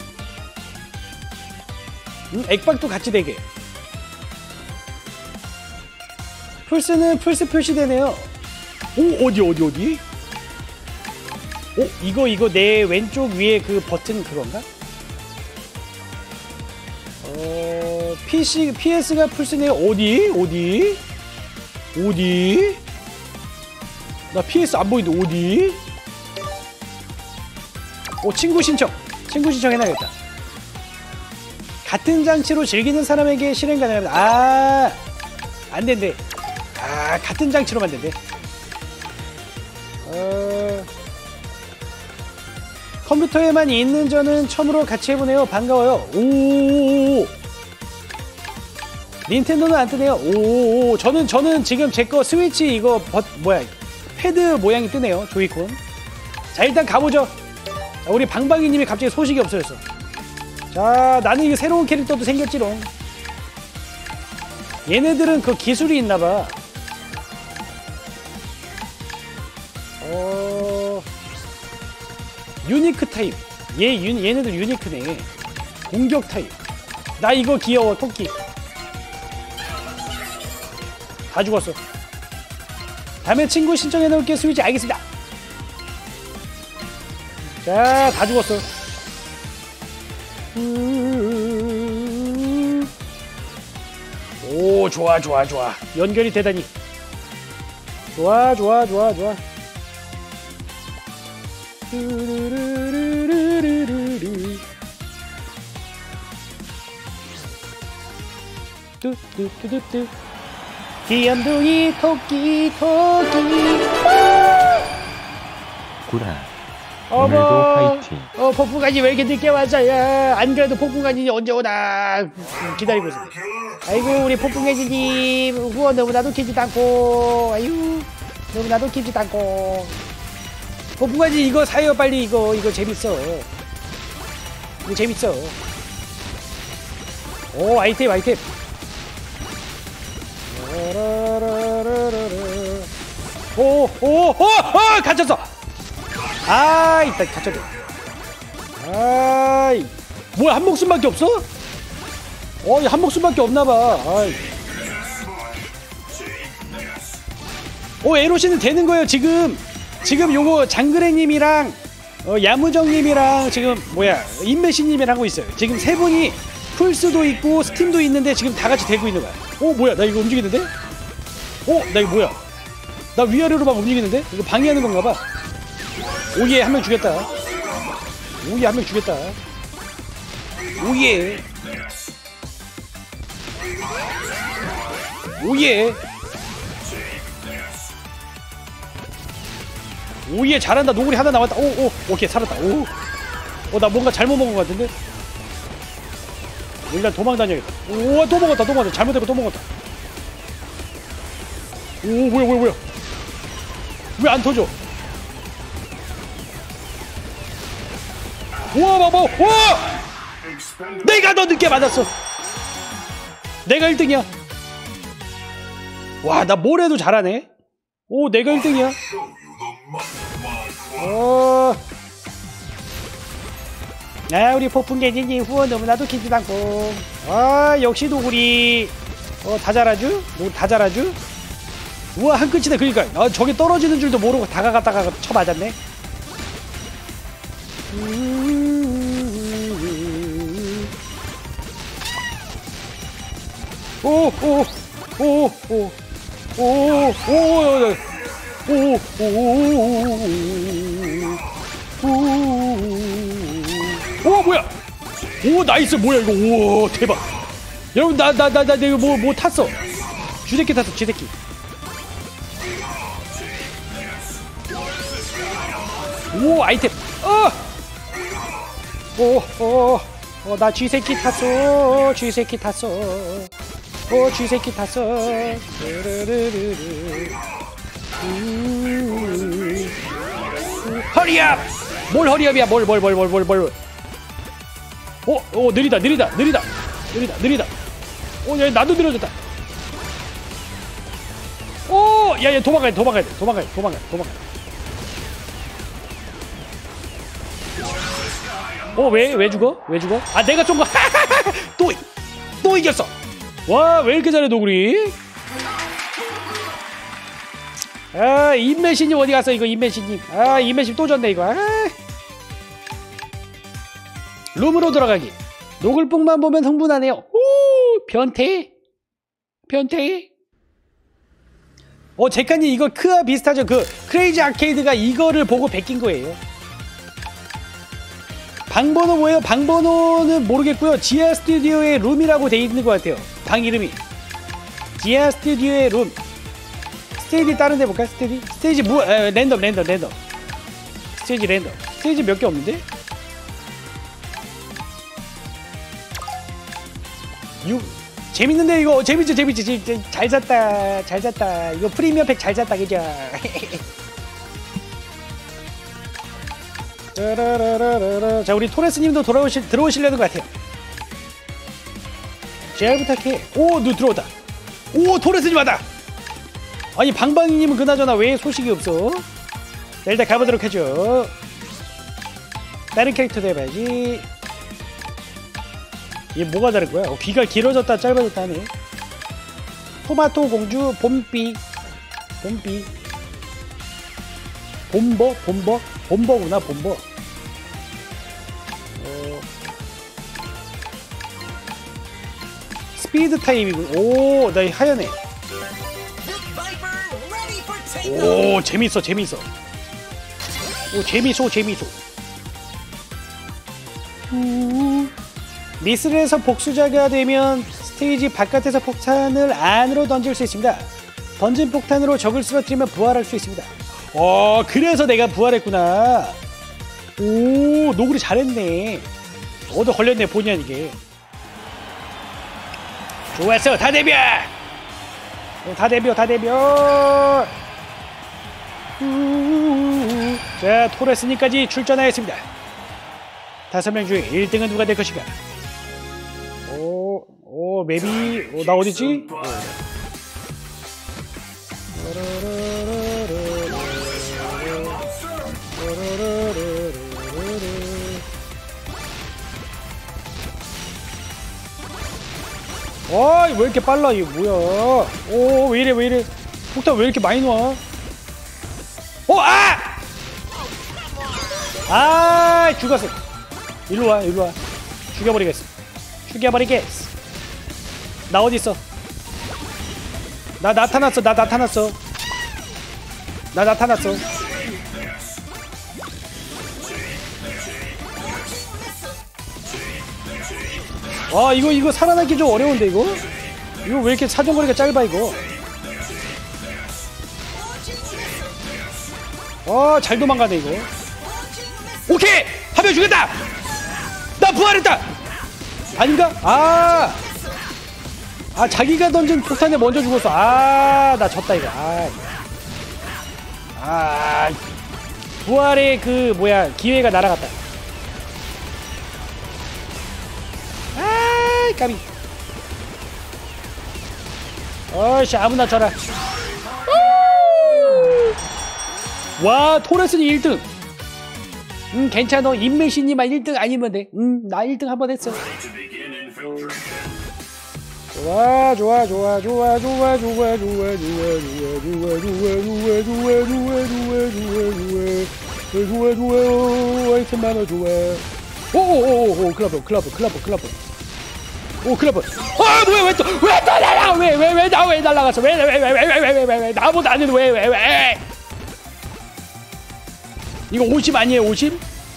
응? 액박도 같이 되게. 풀스는 풀스 표시되네요. 오, 어디 어디 어디? 오, 이거 이거 내 왼쪽 위에 그 버튼 그건가? 어, 피씨, 피에스가 풀스네요. 어디? 어디? 어디? 나 피에스 안 보이는데 어디? 오, 친구 신청. 친구 신청 해놔야겠다. 같은 장치로 즐기는 사람에게 실행 가능합니다. 아, 안 된대. 아, 같은 장치로만 된대. 어... 컴퓨터에만 있는 저는 처음으로 같이 해보네요. 반가워요. 오, 닌텐도는 안 뜨네요. 오, 저는 저는 지금 제 거 스위치 이거 버, 뭐야, 패드 모양이 뜨네요. 조이콘. 자, 일단 가보죠. 자, 우리 방방이님이 갑자기 소식이 없어졌어. 자, 나는 이거 새로운 캐릭터도 생겼지롱. 얘네들은 그 기술이 있나봐. 어... 유니크 타입. 얘, 유, 얘네들 유니크네. 공격 타입. 나 이거 귀여워, 토끼. 다 죽었어. 다음에 친구 신청해 놓을게. 스위치. 알겠습니다. 자, 다 죽었어. 오, 좋아, 좋아, 좋아. 연결이 되다니. 좋아, 좋아, 좋아, 좋아. 뚜루루루루루루루. 뚜뚜뚜뚜뚜. 귀염둥이 토끼 토끼. 구라. 어머. 오늘도 화이팅. 어, 폭풍간이 왜 이렇게 늦게 왔어요? 안 그래도 폭풍간이 언제 오나 기다리고 있어. 아이고 우리 폭풍간이님 후원 너무나도 키지도 않고, 아유 너무나도 키지도 않고. 폭풍간이 이거 사요 빨리. 이거 이거 재밌어. 이거 재밌어. 오 아이템 아이템. 오오오오 갇혔어. 아이, 나 갇혔네. 아이, 뭐야, 한 목숨밖에 없어? 어, 한 목숨밖에 없나봐. 아이. 오, 에로시는 되는 거예요, 지금. 지금 요거 장그래님이랑, 어, 야무정님이랑 지금, 뭐야, 인메시님이랑 하고 있어요. 지금 세 분이 풀스도 있고, 스팀도 있는데 지금 다 같이 되고 있는 거야. 오, 뭐야, 나 이거 움직이는데? 오, 나 이거 뭐야? 나 위아래로 막 움직이는데? 이거 방해하는 건가 봐. 오예 한 명 죽였다. 오예 한 명 죽였다. 오예. 오예. 오예 잘한다. 노구리 하나 나왔다. 오오 오케이 살았다. 오. 어 나 뭔가 잘못 먹은 것 같은데. 일단 도망 다녀야겠다. 오 또 먹었다. 또 먹었다. 잘못했고 또 먹었다. 오 뭐야 뭐야 뭐야. 왜 안 터져? 우와 봐봐. 우와! 내가 더 늦게 맞았어. 내가 일 등이야. 와 나 뭘 해도 잘하네. 오 내가 일 등이야. 어. 아 우리 폭풍개진이 후원 너무나도 키지도 않고. 아 역시 노구리. 어 다 잘하죠? 다 잘하죠? 우와 한 끝이다. 그러니까 아, 저게 떨어지는 줄도 모르고 다가갔다가 쳐 맞았네. 오오오오오오오오오오오오 뭐야? 오 나이스. 뭐야 이거? 우와 대박. 여러분 나 나 나 나 이거 뭐 뭐 탔어. 쥐새끼 탔어. 쥐새끼. 오 아이템. 어. 오, 오, 어, 나 쥐새끼 탔어. 쥐새끼 탔어. 오, 쥐새끼 탔어. 음, 허리업! 뭘 허리업이야? 뭘, 뭘, 뭘, 뭘, 뭘, 뭘. 오, 오, 느리다, 느리다, 느리다. 느리다, 느리다. 오, 야, 나도 느려졌다. 오, 야, 야, 도망가야 돼, 도망가야 돼, 도망가야 돼, 도망가야 돼, 도망가야 돼. 어, 왜, 왜 죽어? 왜 죽어? 아, 내가 쏜 거. 또, 또 이겼어. 와, 왜 이렇게 잘해, 노구리? 아, 인메시님 어디 갔어, 이거, 인메시님. 아, 인메시 또 졌네, 이거. 아. 룸으로 들어가기. 노글뽕만 보면 흥분하네요. 오, 변태? 변태? 어, 제카님, 이거 크아 비슷하죠? 그, 크레이지 아케이드가 이거를 보고 베낀 거예요. 방번호 뭐예요? 방번호는 모르겠고요. 지하 스튜디오의 룸이라고 돼 있는 것 같아요. 방 이름이 지하 스튜디오의 룸. 스테이지 다른 데 볼까? 스테이지? 스테이지 뭐? 에, 랜덤 랜덤 랜덤. 스테이지 랜덤. 스테이지 몇 개 없는데? 육 재밌는데 이거. 재밌지 재밌지. 재밌지. 잘 잤다 잘 잤다. 이거 프리미엄 팩 잘 잤다 그죠? 자 우리 토레스님도 돌아오실 들어오시려는 것 같아요. 잘 부탁해. 오, 누 들어오다. 오, 토레스님 왔다. 아니 방방이님은 그나저나 왜 소식이 없어? 자, 일단 가보도록 하죠. 다른 캐릭터도 해봐야지. 얘 뭐가 다른 거야? 어, 귀가 길어졌다 짧아졌다 하네. 토마토 공주 봄비 봄비 봄버 봄버 봄버구나. 봄버. 어... 스피드 타임이고. 오, 나 하얀애. 오, 재밌어 재밌어. 오 재미소 재미소. 음. 미스를 해서 복수자가 되면 스테이지 바깥에서 폭탄을 안으로 던질 수 있습니다. 던진 폭탄으로 적을 쓰러뜨리면 부활할 수 있습니다. 어 그래서 내가 부활했구나. 오 노구리 잘했네. 얻어 걸렸네 본의 아니게. 좋았어 다 데벼. 어, 다 데벼 다 데벼. 우우우우. 자 토레스님까지 출전하였습니다. 다섯 명 중에 일 등은 누가 될 것인가. 오, 오 맵이 오, 나 어디지? 오. 어이 왜 이렇게 빨라 이거 뭐야. 오 왜이래 왜이래. 폭탄 왜 이렇게 많이 놔. 오 아! 아 죽었어. 일로와 일로와. 죽여버리겠어. 죽여버리겠어. 나 어딨어. 나 나타났어 나 나타났어. 나 나타났어. 와 이거 이거 살아남기 좀 어려운데 이거. 이거 왜 이렇게 사정거리가 짧아 이거. 어 잘 도망가네 이거. 오케이 한 명 죽였다. 나 부활했다. 아닌가? 아, 아 자기가 던진 폭탄에 먼저 죽었어. 아 나 졌다 이거. 아, 아 부활의 그 뭐야 기회가 날아갔다. 아 까비. 어이씨 아무나 쳐라. 와 토레스는 일 등. 음 괜찮아. 인맥신님만 일 등 아니면 돼. 음 나 일 등 한번 했어. 좋아 좋아 좋아 좋아 좋아 좋아 좋아 좋아 좋아 좋아 좋아 좋아 좋아 좋아 좋아 좋아 좋아 좋아 아이템 많아 좋아. 오오오오 클럽 클럽 클럽 클럽. 오 클럽. 아 뭐야 왜 또 왜 또 날아. 왜 왜 왜 나 왜 날아갔어. 왜 왜 왜 왜 왜 왜 왜 왜 나보다 안 해도 왜 왜 왜. 이거 오십 아니에요 오십?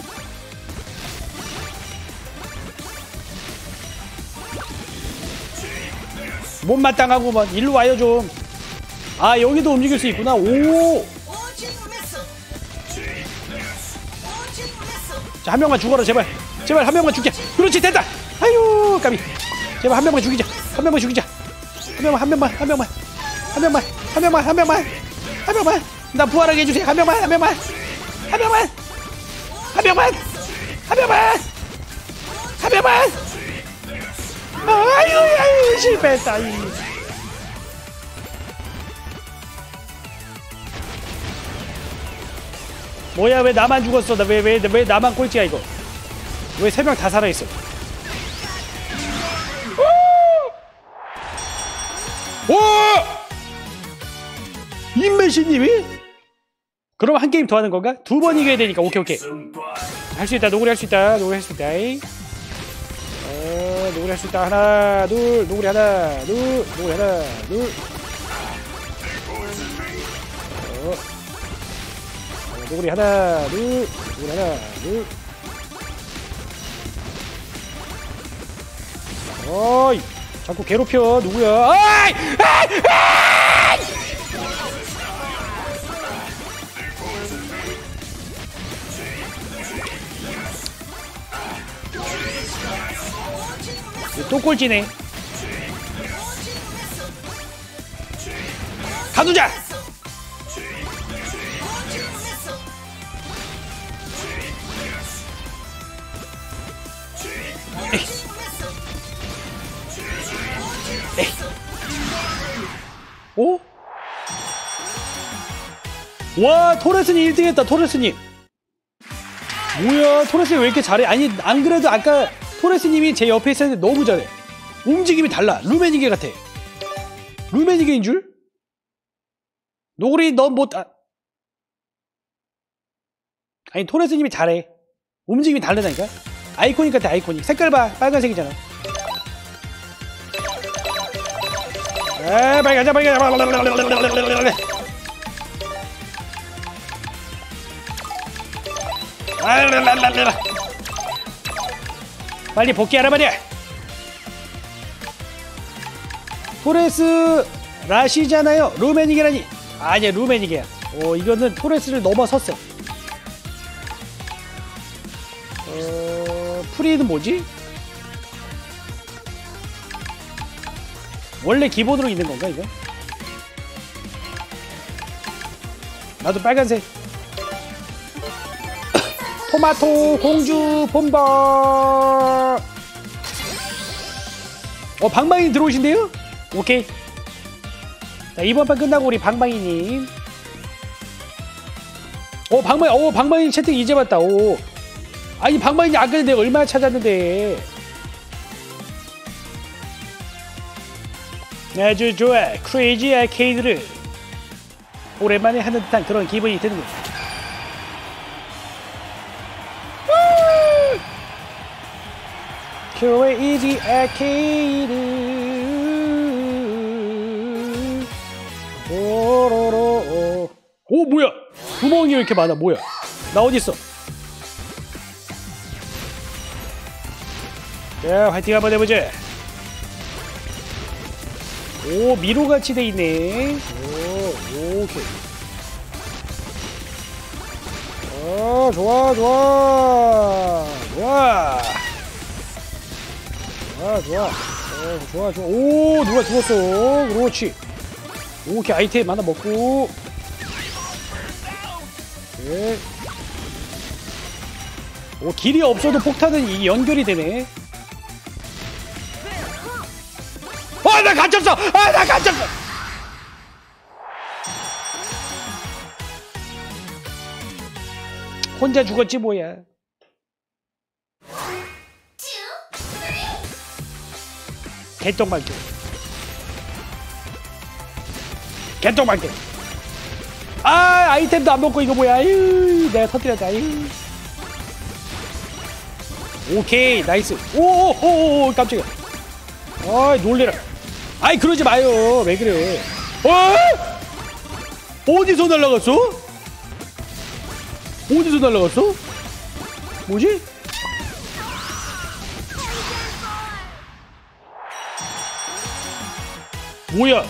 못마땅하구만. 일로 와요 좀. 아 여기도 움직일 수 있구나. 오. 자 한 명만 죽어라 제발. 제발 한 명만 죽자. 그렇지 됐다. 아유 까비. 제발 한 명만 죽이자. 한 명만 죽이자. 한 명만 한 명만 한 명만 한 명만 한 명만 한 명만 한 명만. 나 부활하게 해주세요. 한 명만 한 명만 한 명만 한 명만 한 명만 한 명만. 아유 아유 실패했다. 뭐야 왜 나만 죽었어. 나 왜 왜 왜 나만 꼴찌야 이거. 왜 세 명 다 살아있어. 오! 인메시님이? 그럼 한 게임 더 하는 건가? 두 번 이겨야 되니까. 오케이 오케이 할 수 있다. 노구리 할 수 있다. 노구리 할 수 있다. 어, 노구리 할 수 있다. 하나 둘 노구리 하나 둘 노구리 하나 둘. 어. 어, 노구리 하나 둘 노구리 하나 둘. 어이 자꾸 괴롭혀. 누구야. 아이! 아이! 아이! 또 꼴찌네. 가두자. 에이. 에이. 오? 와 토레스님 일 등 했다. 토레스님 뭐야. 토레스님 왜 이렇게 잘해. 아니 안 그래도 아까 토레스님이 제 옆에 있었는데 너무 잘해. 움직임이 달라. 루메니게 같아. 루메니게인 줄? 노구리 넌 못... 아... 아니 토레스님이 잘해. 움직임이 다르다니까. 아이코닉 같아. 아이코닉. 색깔 봐. 빨간색이잖아. 아 빨리 가자 빨리 가자. 아라라라라. 빨리 복귀하라 말이야. 토레스 라시잖아요. 루메니게라니. 아니야, 루메니게야. 어, 이거는 토레스를 넘어섰어. 어, 프리는 뭐지? 원래 기본으로 있는 건가 이거? 나도 빨간색. 토마토 공주 본버. 어, 방방이 들어오신대요? 오케이. 자, 이번 판 끝나고 우리 방방이님. 오, 방방이, 오, 방방이 채팅 이제 봤다. 오. 아니, 방방이님 아까 내가 얼마나 찾았는데. 아주 좋아. 크레이지 아케이드를 오랜만에 하는 듯한 그런 기분이 드는 거야. 크레이지 아케이드. 오로로. 오, 뭐야? 구멍이 왜 이렇게 많아? 뭐야? 나 어딨어? 자, 화이팅 한번 해보자. 오, 미로같이 돼 있네. 오, 오케이. 어, 좋아, 좋아. 좋아. 좋아, 좋아. 어, 좋아, 좋아. 오, 누가 죽었어. 그렇지. 오케이, 아이템 하나 먹고. 네. 오, 길이 없어도 폭탄은 이 연결이 되네. 아, 나 갇혔어! 아, 나 갇혔어! 혼자 죽었지 뭐야. 개똥말개. 개똥말개. 아, 아이템도 안 먹고 이거 뭐야. 아유, 내가 터뜨렸다. 아유. 오케이, 나이스. 오오오오, 깜짝이야. 아이, 놀래라. 아이, 그러지 마요. 왜 그래? 어? 어디서 날라갔어? 어디서 날라갔어? 뭐지? 뭐야?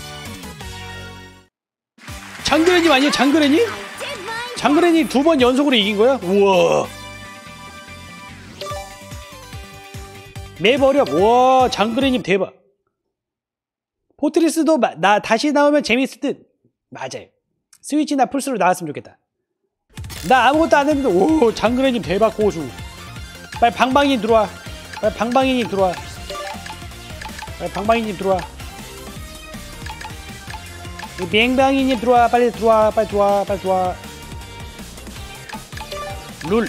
장그래님 아니야? 장그래님? 장그래님 두 번 연속으로 이긴 거야? 우와. 맵 어렵. 우와, 장그래님 대박. 포트리스도 마, 나 다시 나오면 재밌을 듯. 맞아요. 스위치나 플스로 나왔으면 좋겠다. 나 아무것도 안 했는데. 오, 장그래님 대박 고수. 빨리 방방이님 들어와. 빨리 방방이님 들어와. 빨리 방방이님 들어와. 뱅방이님 들어와. 빨리 들어와. 빨리 들어와. 빨리 들어와. 룰.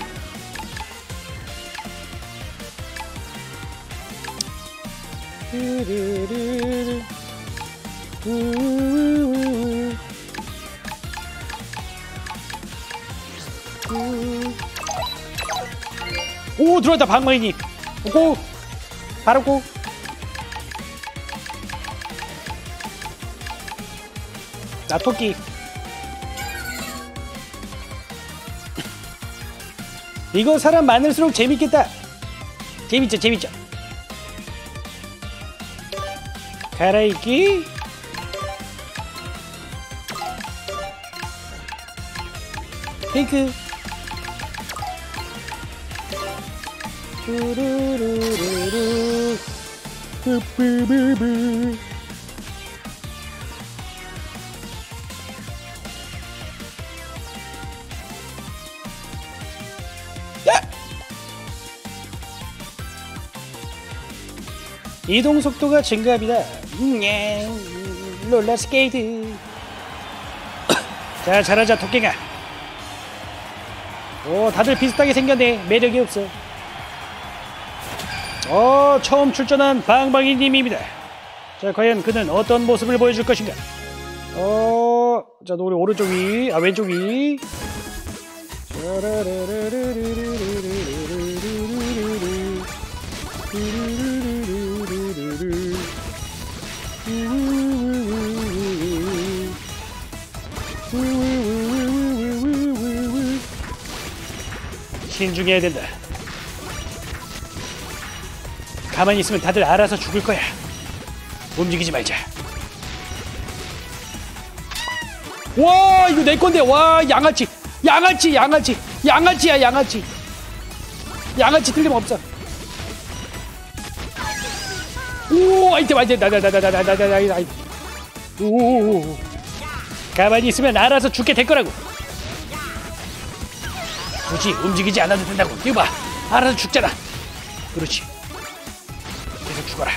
오, 들어왔다. 방망이님. 고. 바로 고. 나 토끼. 이거 사람 많을수록 재밌겠다. 재밌죠, 재밌죠. 갈아입기. 핑크. 뚜루루루루. 뿌뿌뿌뿌. 이동 속도가 증가합니다. 음, 예. 롤러스케이트. 자, 잘하자 토끼가. 오, 다들 비슷하게 생겼네. 매력이 없어. 어, 처음 출전한 방방이님입니다. 자, 과연 그는 어떤 모습을 보여줄 것인가? 어, 자, 우리 오른쪽 위, 아 왼쪽 위. 신중해야 된다. 가만히 있으면 다들 알아서 죽을 거야. 움직이지 말자. 와 이거 내 건데. 와 양아치 양아치 양아치 양아치야 양아치 양아치 틀림없어. 오 아이템 아이템 나나나나나나나나. 오 가만히 있으면 알아서 죽게 될 거라고. 굳이 움직이지 않아도 된다고. 이거 봐 알아서 죽잖아. 그렇지 계속 죽어라.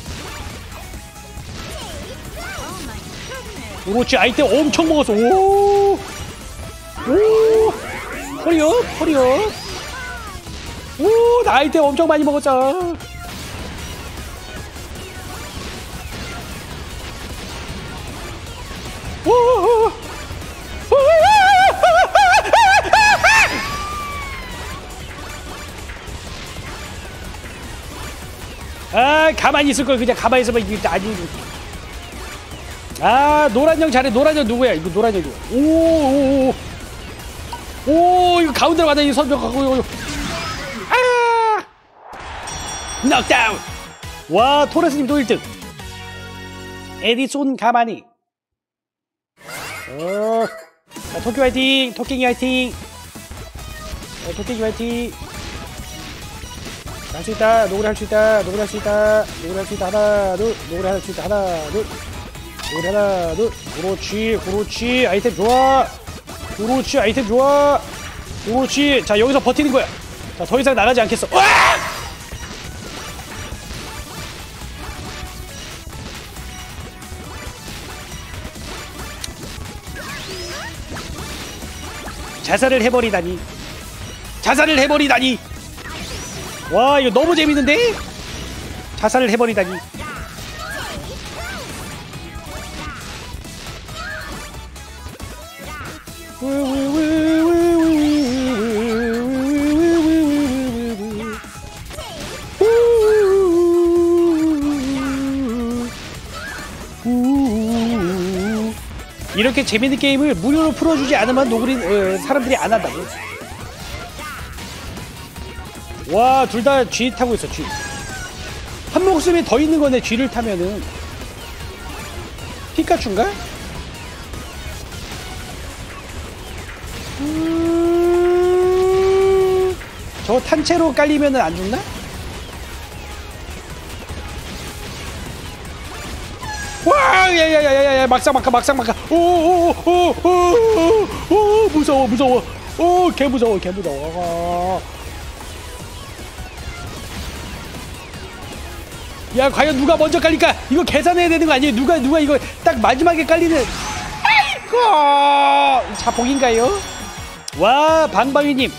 그렇지 아이템 엄청 먹었어. 오, 오, 허리업, 허리업. 오, 나 아이템 엄청 많이 먹었어. 오, 오, 오. 아, 가만히 있을 걸. 그냥 가만히 있으면 이게 아니. 아 노란형 잘해. 노란형 누구야? 이거 노란형 누구야? 오오오 오, 오, 이거 가운데로 가다 이 선정 갖고. 아 넉다운. 와 토레스님도 일 등. 에디손 가만히. 어, 자, 토끼 화이팅. 토끼이 화이팅. 어, 토끼이 화이팅. 할 수 있다. 노구리 할 수 있다. 노구리 할 수 있다. 노구리 할 수 있다. 하나 둘. 노구리 할 수 있다. 하나 둘. 노구리 하나 둘. 그렇지 그렇지 아이템 좋아. 그렇지 아이템 좋아. 그렇지. 자 여기서 버티는 거야. 자 더 이상 나가지 않겠어. 와! 자살을 해버리다니. 자살을 해버리다니. 와 이거 너무 재밌는데? 자살을 해버리다니. 이렇게 재밌는 게임을 무료로 풀어주지 않으면 노그린 어, 사람들이 안 한다고. 와 둘 다 G 타고 있어. G 한 목숨이 더 있는 거네. G를 타면은. 피카츄인가? 음... 저 탄채로 깔리면은 안 죽나? 와, 야야야야야, 막상 막하, 막상 막하. 오오오오오오, 무서워, 무서워. 오, 개 무서워, 개 무서워. 야, 과연 누가 먼저 깔릴까? 이거 계산해야 되는 거 아니에요? 누가 누가 이거 딱 마지막에 깔리는. 아이고, 자폭인가요? 와, 방방이님.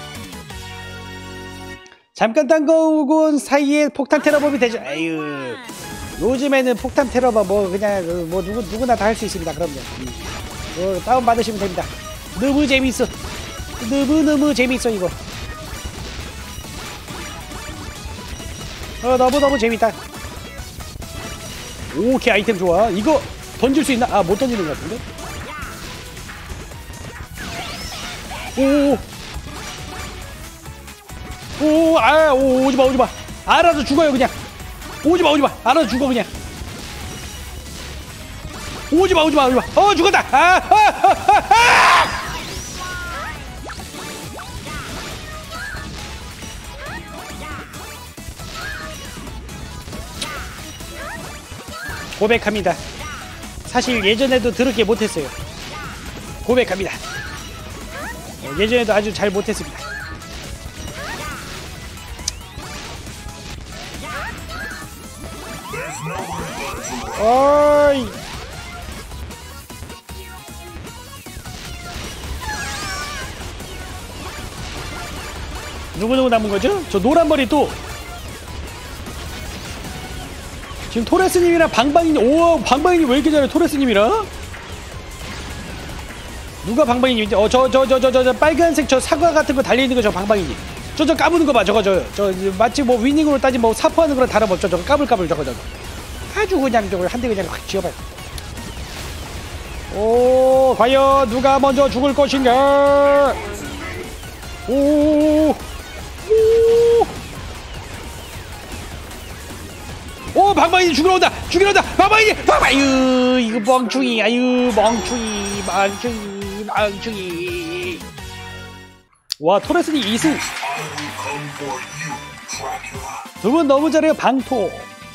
잠깐 딴 거온 사이에 폭탄 테러범이 되죠. 아유. 요즘에는 폭탄 테러범 뭐 그냥 뭐 누구 누구나 다 할 수 있습니다. 그럼요. 뭐 다운 받으시면 됩니다. 너무 재밌어. 너무 너무 재밌어 이거. 어 너무 너무 재밌다. 오케이 아이템 좋아. 이거 던질 수 있나? 아 못 던지는 것 같은데. 오. 오, 아, 오, 오지마, 오지마. 알아서 죽어요, 그냥. 오지마, 오지마. 알아서 죽어, 그냥. 오지마, 오지마, 오지마. 어, 죽었다. 아, 아, 아, 아! 고백합니다. 사실 예전에도 더럽게 못했어요. 고백합니다. 예전에도 아주 잘 못했습니다. 어이. 누구누구 남은 거죠? 저 노란머리 또 지금 토레스님이랑 방방이님. 오, 방방이님 왜 이렇게 잘해? 토레스님이랑 누가 방방이님인지. 어, 저 저 저 저 저 빨간색 저 사과 같은 거 달려 있는 거 저 방방이님. 저 저 까부는 거 봐. 저거 저 저 마치 뭐 위닝으로 따지면 뭐 사포하는 거랑 다름없죠. 저거 까불까불 저거 저거. 아주 그냥 저걸 한 대 그냥 확 지어봐요. 오, 과연 누가 먼저 죽을 것인가? 오, 방방이 죽으러 온다. 죽이러 온다. 방방이 방방. 아유 이거 멍충이. 아유 멍충이 멍충이 멍충이. 와 토레스님 이 승. 두 분 너무 잘해요. 방토.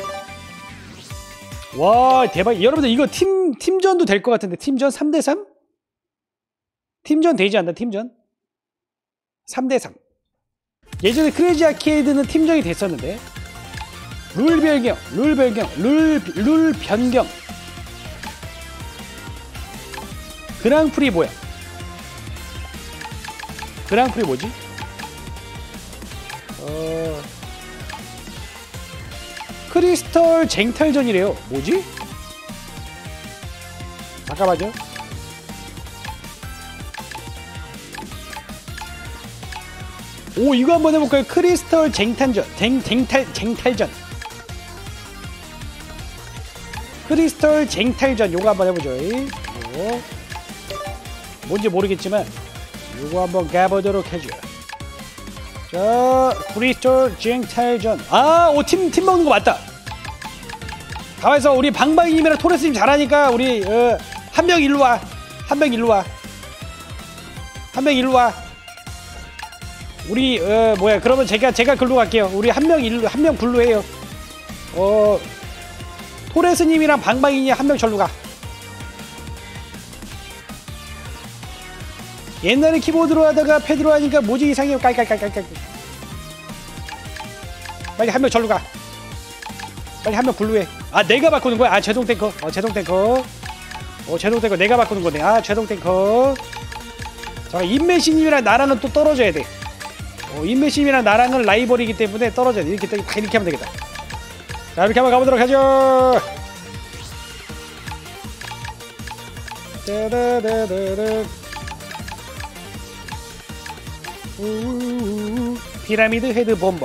와 대박. 여러분들 이거 팀 팀전도 될 것 같은데. 팀전 삼 대 삼? 팀전 되지 않나? 팀전 삼 대 삼. 예전에 크레이지 아케이드는 팀전이 됐었는데. 룰 변경, 룰 변경, 룰, 룰 변경. 그랑프리 뭐야? 그랑프리 뭐지? 어... 크리스털 쟁탈전이래요. 뭐지? 잠깐만요. 오 이거 한번 해볼까요? 크리스털 쟁탈전, 쟁, 쟁탈, 쟁탈전. 크리스털 쟁탈전 요거 한번 해보죠. 요거. 뭔지 모르겠지만 요거 한번 가보도록 하죠. 자 크리스털 쟁탈전. 아 오 팀 팀 먹는 거 맞다. 가만있어. 우리 방방이님이랑 토레스님 잘하니까 우리 어, 한 명 일로 와. 한 명 일로 와. 한 명 일로 와. 우리 어 뭐야 그러면 제가 제가 글로 갈게요. 우리 한 명 일로 한 명 글로 해요. 어 토레스님이랑 방방이님 한 명 절로 가. 옛날에 키보드로 하다가 패드로 하니까 뭐지 이상해요. 깔깔깔깔깔. 빨리 한 명 절로 가. 빨리 한 명 글로 해. 아 내가 바꾸는 거야. 아 제동 탱커. 어 제동 탱커. 어 제동 탱커 내가 바꾸는 거네. 아 제동 탱커. 자 인메시님이랑 나랑은 또 떨어져야 돼. 어, 인메시님이랑 나랑은 라이벌이기 때문에 떨어져야 돼. 이렇게 다 이렇게 하면 되겠다. 자 이렇게 한번 가보도록 하죠. 따다다다다. 우우우. 피라미드 헤드 bomber.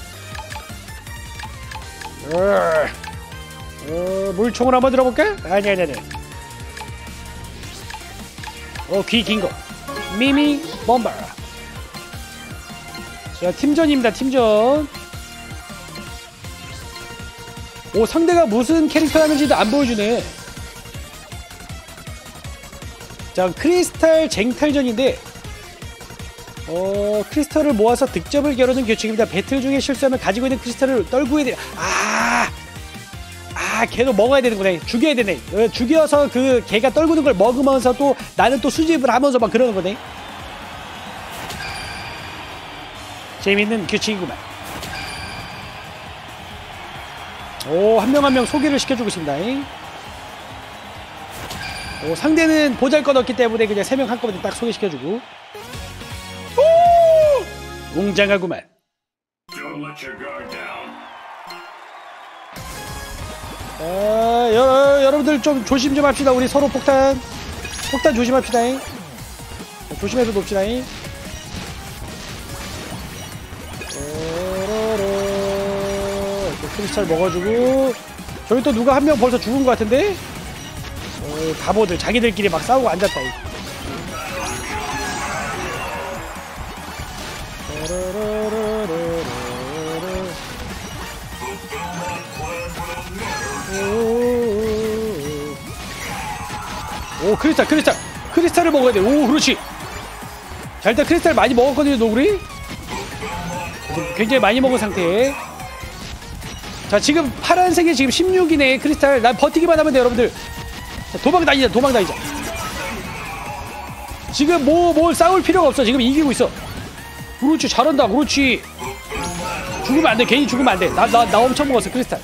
어, 어, 물총을 한번 들어볼까? 아니 아니 아니. 어, 귀 긴 거. 미미 bomber. 자, 팀전입니다. 팀전. 오, 상대가 무슨 캐릭터 하는지도 안 보여주네. 자, 크리스탈 쟁탈전인데 어, 크리스탈을 모아서 득점을 겨루는 규칙입니다. 배틀 중에 실수하면 가지고 있는 크리스탈을 떨구어야 돼. 아, 아, 걔도 먹어야 되는구나. 죽여야 되네. 어, 죽여서 그 걔가 떨구는 걸 먹으면서 또 나는 또 수집을 하면서 막 그러는 거네. 재밌는 규칙이구만. 오, 한 명 한 명 소개를 시켜주고 있습니다. 오, 상대는 보잘것없기 때문에 그냥 세 명 한꺼번에 딱 소개시켜주고. 오! 웅장하구만. 아, 여, 여러분들 좀 조심 좀 합시다. 우리 서로 폭탄 폭탄 조심합시다. 조심해서 놉시다. 크리스탈 먹어주고. 저기 또 누가 한 명 벌써 죽은 것 같은데? 어, 바보들 자기들끼리 막 싸우고 앉았다. 오, 크리스탈 크리스탈 크리스탈을 먹어야 돼. 오, 그렇지. 자, 일단 크리스탈 많이 먹었거든요, 노구리. 굉장히 많이 먹은 상태. 자, 지금 파란색이 지금 십육이네. 크리스탈. 난 버티기만 하면 돼, 여러분들. 자, 도망 다니자, 도망 다니자. 지금 뭐, 뭘 싸울 필요가 없어. 지금 이기고 있어. 그렇지, 잘한다. 그렇지. 죽으면 안 돼. 괜히 죽으면 안 돼. 나, 나, 나 엄청 먹었어, 크리스탈.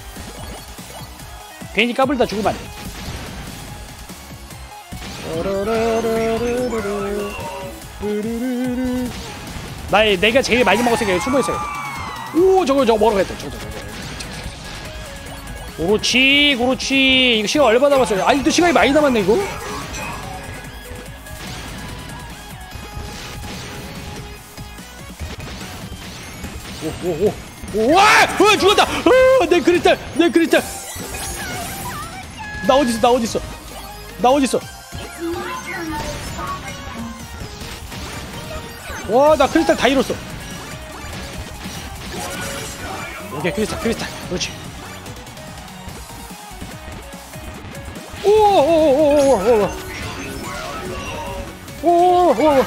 괜히 까불다 죽으면 안 돼. 나의, 내가 제일 많이 먹었으니까 숨어 있어요. 오, 저거, 저거 뭐라고 했다. 저거, 저거, 저거. 그렇지, 그렇지. 이거 시간 얼마 남았어요? 아직도 시간이 많이 남았네, 이거. 오, 오, 오. 와! 어, 죽었다! 어, 내 크리스탈! 내 크리스탈! 나 어딨어, 나 어딨어? 나 어딨어? 와, 나 크리스탈 다 잃었어. 오케이, 크리스탈, 크리스탈. 그렇지. 오오오오오오 오오오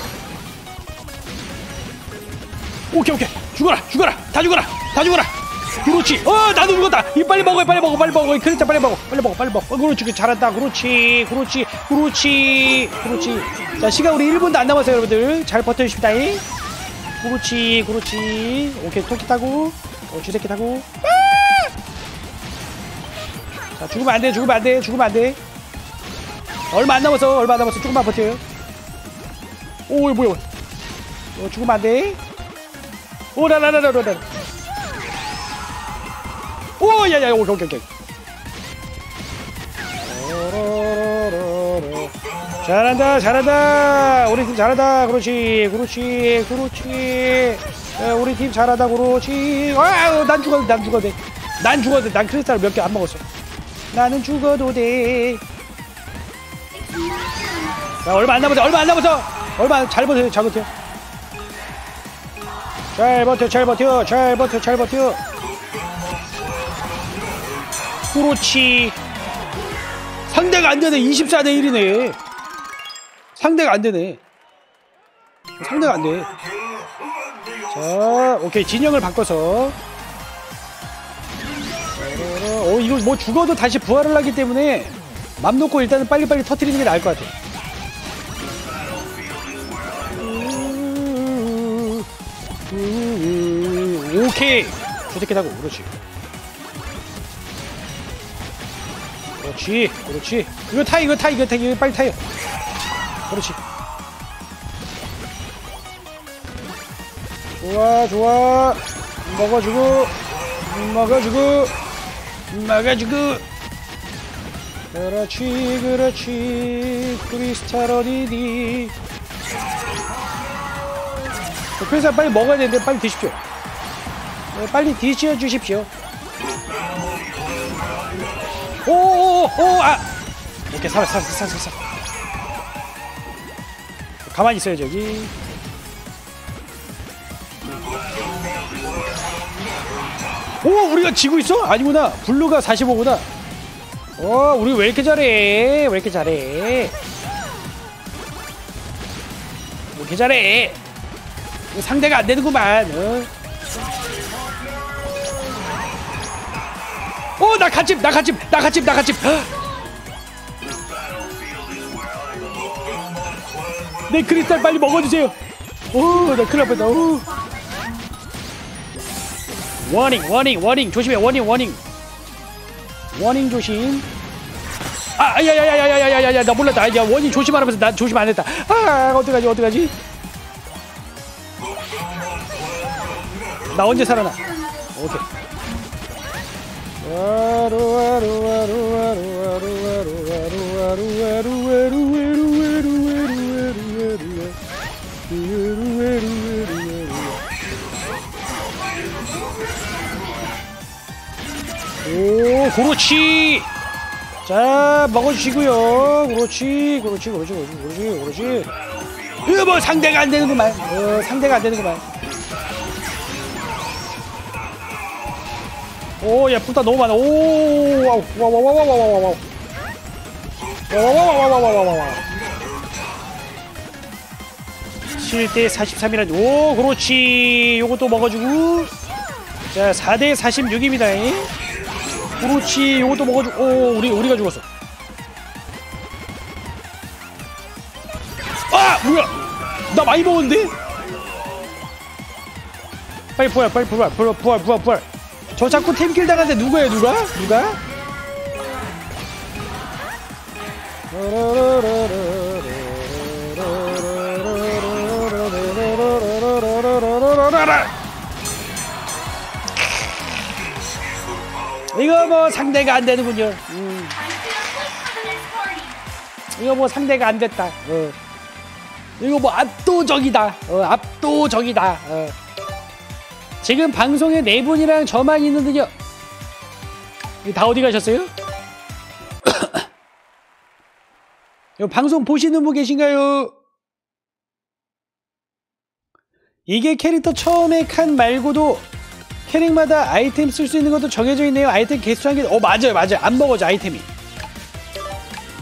오케이 오케이 죽어라 죽어라 다 죽어라 다 죽어라. 그렇지. 어 나도 죽었다. 이 빨리 먹어 빨리 먹어 빨리 먹어. 그랬자 빨리 먹어 빨리 먹어 빨리 먹어. 어, 그렇지 잘한다. 그렇지 그렇지 그렇지 그렇지. 자 시간 우리 일 분도 안 남았어요 여러분들. 잘 버텨주십니다. 그렇지 그렇지. 오케이 토끼 타고 어, 쥐새끼 타고. 자 죽으면 안돼 죽으면 안돼 죽으면 안돼. 얼마 안 남았어 얼마 안 남았어. 조금만 버텨요. 오 뭐야 어, 죽으면 안돼. 오라라라라라라. 오 야야 오케이 오케이 오케이. 잘한다 잘한다. 우리 팀 잘한다. 그렇지 그렇지 그렇지. 야, 우리 팀 잘하다. 그렇지. 아, 난 죽어도 난 죽어도 돼. 난 죽어도 돼. 난 크리스탈 몇 개 안 먹었어. 나는 죽어도 돼. 자 얼마 안 남았어 얼마 안 남았어. 얼마 잘 버텨 잘 버텨 잘 버텨 잘 버텨 잘 버텨 잘 버텨. 그렇지. 상대가 안 되네. 이십사 대 일이네. 상대가 안 되네. 상대가 안 돼. 자, 오케이. 진영을 바꿔서. 어, 이거 뭐 죽어도 다시 부활을 하기 때문에 맘 놓고 일단은 빨리빨리 터뜨리는 게 나을 것 같아. 오케이. 조새끼 타고. 그렇지. 그렇지 그렇지. 이거 타 이거 타 이거 타 이거 빨리 타요. 그렇지. 좋아 좋아. 먹어주고 먹어주고 먹어주고. 그렇지 그렇지. 크리스탈 어디니. 그래서 빨리 먹어야 되는데 빨리 드십시오. 네, 빨리 드셔 주십시오. 오오오 아 오케이 살았어 살았어 살았어. 가만히 있어요 저기. 오 우리가 지고 있어? 아니구나. 블루가 사십오구나. 어 우리 왜 이렇게 잘해 왜 이렇게 잘해 왜 이렇게 잘해. 상대가 안 되는구만. 어? 오, 나 갓집, 나 갓집, 나 갓집, 나 갓집. 내 크리스탈 빨리 먹어주세요. 오, 나 큰일 날 뻔했다. 오. 워닝, 워닝, 워닝. 조심해, 워닝, 워닝. 워닝 조심. 아, 야, 야, 야, 야, 야, 야, 야, 나 몰랐다. 야, 워닝 조심하라면서 나 조심 안 했다. 아, 어떡하지, 어떡하지? 나 언제 살아나? 오케이. 오, 그렇지. 자, 먹어주시고요. 그렇지, 그렇지, 그렇지, 그렇지, 그렇지. 이거 뭐 상대가 안 되는구만. 어, 상대가 안 되는구만. 오, 야, 불타 너무 많아. 오, 와우, 와우, 와우, 와우, 와우, 와우, 와우, 와우, 와우, 와우, 와우, 와우. 칠 대 사십삼이라니. 오, 그렇지. 요것도 먹어주고. 자, 사 대 사십육입니다. 그렇지. 요것도 먹어주고. 오, 우리, 우리가 죽었어. 아! 뭐야! 나 많이 먹었는데? 빨리 부활, 빨리 부활, 부활, 부활, 부활, 부활. 저 자꾸 템킬 당하는데 누구예요, 누가? 누가? 이거 뭐 상대가 안 되는군요. 음. 이거 뭐 상대가 안 됐다. 어. 이거 뭐 압도적이다. 어, 압도적이다. 어. 지금 방송에 네 분이랑 저만 있는데요. 다 어디 가셨어요? 방송 보시는 분 계신가요? 이게 캐릭터 처음에 칸 말고도 캐릭마다 아이템 쓸 수 있는 것도 정해져 있네요. 아이템 개수한 게, 어, 맞아요, 맞아요. 안 먹어져, 아이템이.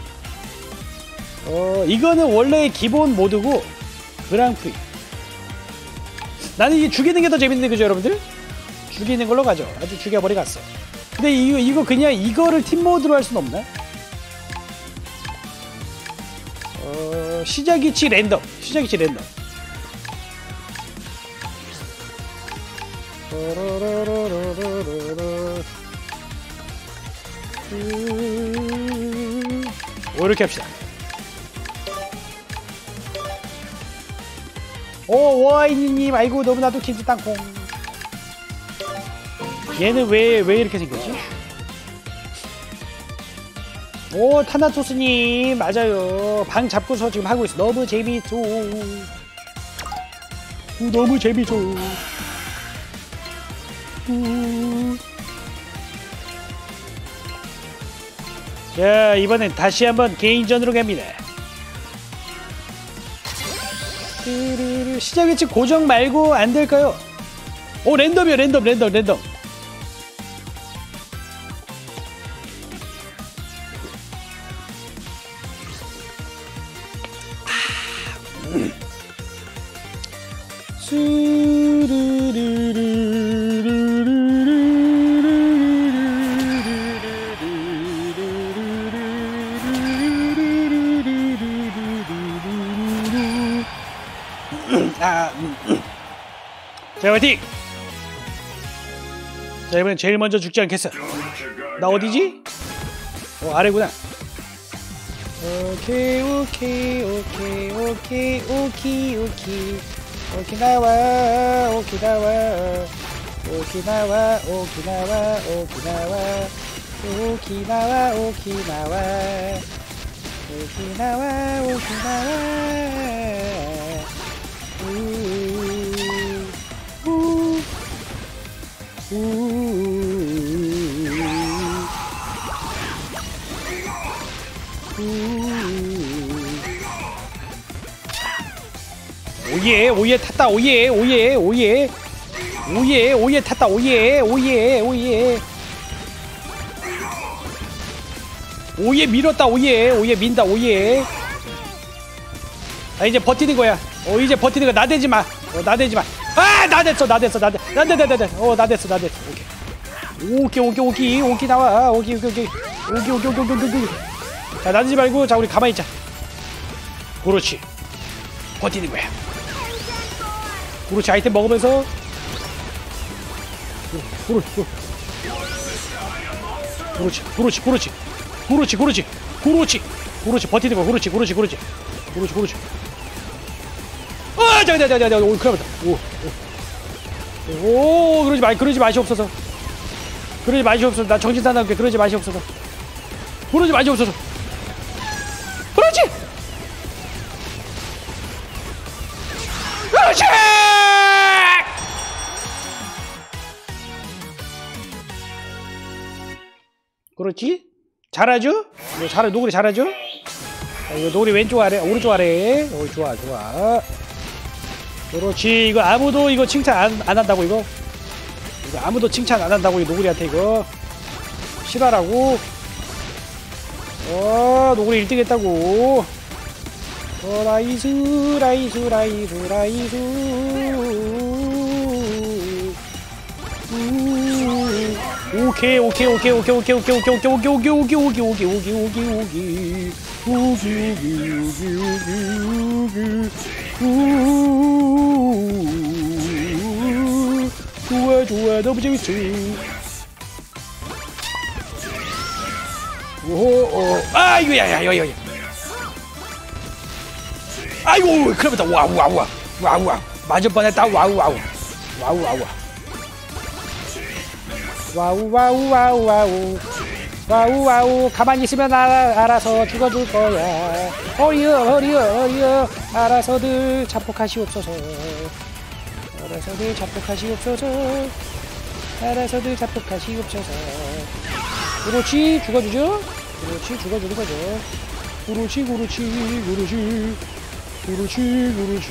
이거는 원래 기본 모드고 그랑프리. 나는 이게 죽이는 게 더 재밌는데 그죠 여러분들? 죽이는 걸로 가죠. 아주 죽여버리 갔어. 근데 이거 이거 그냥 이거를 팀 모드로 할 수는 없나? 어, 시작 위치 랜덤. 시작 위치 랜덤. 오, 이렇게 합시다. 오, 와이니님, 아이고 너무나도 킨즈 땅콩. 얘는 왜 왜 이렇게 생겼지? 오, 타나토스님, 맞아요. 방 잡고서 지금 하고 있어. 너무 재미있어. 너무 재미있어. 자, 이번엔 다시 한번 개인전으로 갑니다. 시작 위치 고정 말고 안 될까요? 오, 랜덤이요. 랜덤 랜덤 랜덤. 아, 음. 자, 화이팅! 자, 이번엔 제일 먼저 죽지 않겠어. 나 어디지? 어, 아래구나. 오케이, 오케이, 오케이, 오케이, 오케이, 오케이. 오케이, 나와, 오케이, 나와. 오케이, 나와, 오케이, 나와, 오케이, 나와. 오케이, 나와, 오케이, 나와. 오케이, 나와, 오케이, 나와. 오예 오예 탔다 오예 오예 오예 오예 오예 탔다 오예 오예 오예 오예 밀었다 오예 오예 민다 오예. 아, 이제 버티는 거야. 어, 이제 버티는 거야. 나대지 마. 어, 나대지 마. 아, 나댔어, 나댔어, 나댔, 나댔, 나댔, 나댔. 어, 나댔어, 나댔어. 오케이, 오케이, 오케이, 오케이 나와. 오케이, 오케이, 오케이, 오케이, 오케이, 오케이, 오케이, 오케이. 자, 나대지 말고, 자, 우리 가만히 있자. 그렇지. 버티는 거야. 그렇지, 아이템 먹으면서. 그렇지, 그렇지, 그렇지, 그렇지, 그렇지, 그렇지, 그렇지, 그렇지, 버티는 거, 그렇지, 그렇지, 그렇지, 그렇지, 그렇지. 아, 자자, 자자, 자자, 오, 큰일 났다. 오, 오, 오, 그러지 마, 그러지 마시 없어서. 그러지 마시 없어서. 나 정신 사나울게. 그러지 마시 없어서. 그러지 마시 없어서. 그렇지. 그렇지. 그렇지. 잘하죠? 뭐 잘해, 노구리 잘하죠? 아, 이거 노구리 왼쪽 아래, 오른쪽 아래. 오, 좋아, 좋아. 그렇지. 이거 아무도 이거 칭찬 안, 안 한다고 이거. 이거 아무도 칭찬 안 한다고 이 노구리한테 이거 실화라고. 어, 노구리 일 등 했다고. 어, 라이스 라이스 라이스 라이스. 오케이 오케이 오케이 오케이 오케이 오케이 오케이 오케이 오케이 오케이 오케이 오케이 오케이 오케이 오케이 오케이 오케이 오케이 좋아 좋아 너무 재밌어. 오오 아 이거 야야 야야 야 아이고 그러면다 와우 와우 와우 와우 맞을 뻔했다 와우 와우 와우 와우 와우 와우 와우 와우 와우 와우 가만히 있으면 알아, 알아서 죽어줄 거야. 어리여 어리여 어리여 알아서들 자폭하시옵소서. 알아서들 자폭하시옵소서. 알아서들 자폭하시옵소서. 그렇지 죽어주죠. 그렇지 죽어주는 거죠. 그렇지 그렇지 그렇지 그렇지 그렇지.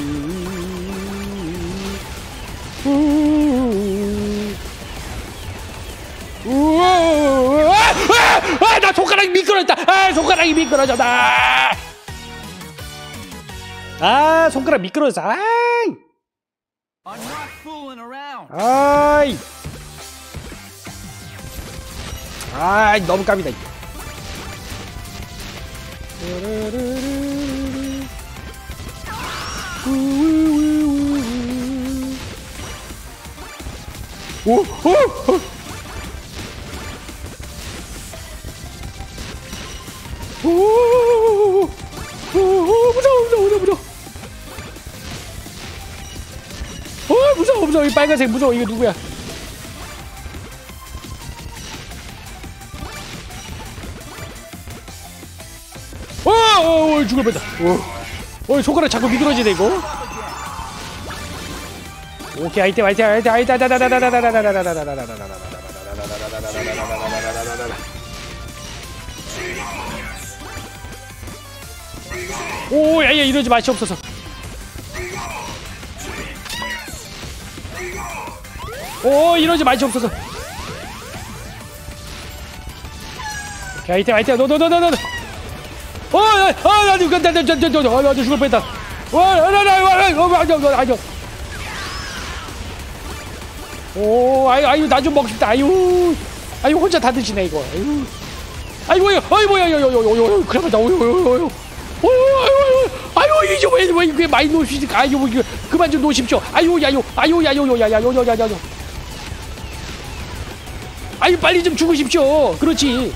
우 우와! 아! 아! 나 손가락이 미끄러졌다. 아, 손가락이 미끄러졌다. 아 손가락 미끄러졌어. 아이 아이 아이 너무 깝이다. 오, 오, 오. 오, 오, 오, 무서워, 무서워, 무서워, 무서워. 어, 무서워, 무서워. 이 빨간색 무서워. 이거 누구야? 어, 어, 어, 죽을 뻔했다. 어, 어, 손가락 자꾸 미끄러지네 이거. 오케이, 아이템, 아이템, 아이템, 아이템, 오, 야야 이러지 맛이 없어서. 오, 이러지 맛이 없어서. 오케이, 아이템, 아이템, 노노노노노. 어, 아, 나 죽, 나, 나, 나, 나, 나 죽을 뻔했다. 와, 나, 나, 나, 나, 나, 나, 오, 아유, 아유, 나 좀 먹고 싶다. 아유, 아유, 혼자 다 드시네 이거. 아유, 아이고, 아이고, 아유, 아유, 아유, 그러다, 아유, 아유, 아유, 아유, 아유, 이제 왜, 왜 이게 많이 놓으시니까, 아유, 이거 그만 좀 놓으십시오. 아유, 야유, 아유, 야유, 야유, 야유, 야유, 야유. 아유, 빨리 좀 죽으십시오. 그렇지.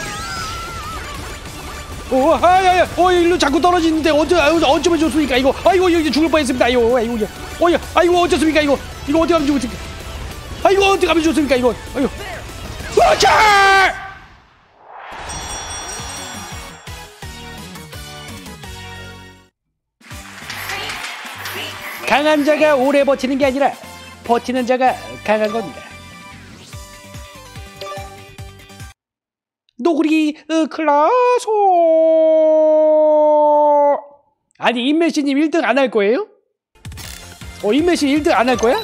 오, 아야야, 어, 일로 자꾸 떨어지는데 어쩌, 어쩌면 좋습니까 이거? 아이고, 이제 죽을 뻔했습니다. 아유, 아이고, 어야, 아이고, 어쩌습니까 이거? 이거 어떻게 하면 좋습니까? 아이고, 어떻게 하면 좋습니까 이거? 아이고, 그렇지! 강한 자가 오래 버티는 게 아니라 버티는 자가 강한 겁니다. 노구리 어, 클라소. 아니 인메시님 일 등 안 할 거예요? 어 인메시 일 등 안 할 거야?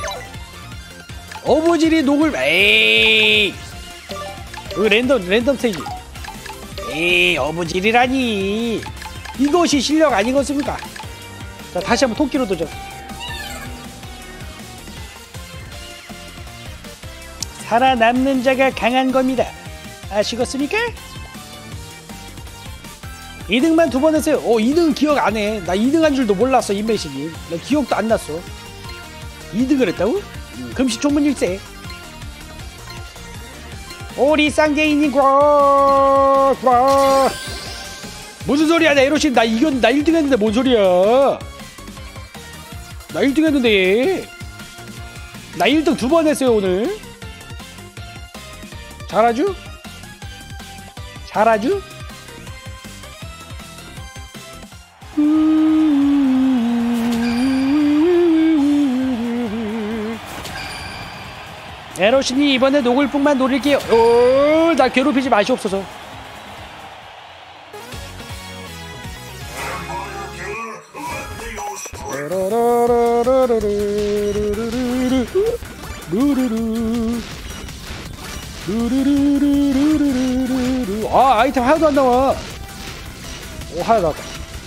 어부질이 녹을 에이 그 랜덤 랜덤 스테이지. 에이 어부질이라니 이것이 실력 아니겠습니까? 자 다시 한번 토끼로 도전. 살아남는 자가 강한 겁니다. 아시겠습니까? 이 등만 두 번 했어요. 어 이 등 기억 안 해. 나 이 등 한 줄도 몰랐어 인메시님. 나 기억도 안 났어. 이 등을 했다고? 음, 금시초문일세. 오리 쌍게이님 꽉 꽉. 무슨 소리야 나 에로신 나 이겼 나 일 등 했는데 뭔 소리야. 나 일 등 했는데 나 일 등 두 번 했어요 오늘. 잘하죠? 잘하죠? 에로신이 이번에 노골풍만 노릴게요. 오, 나 괴롭히지 마시옵소서. 아 아이템 하나도 안 나와. 오 하나 나왔다.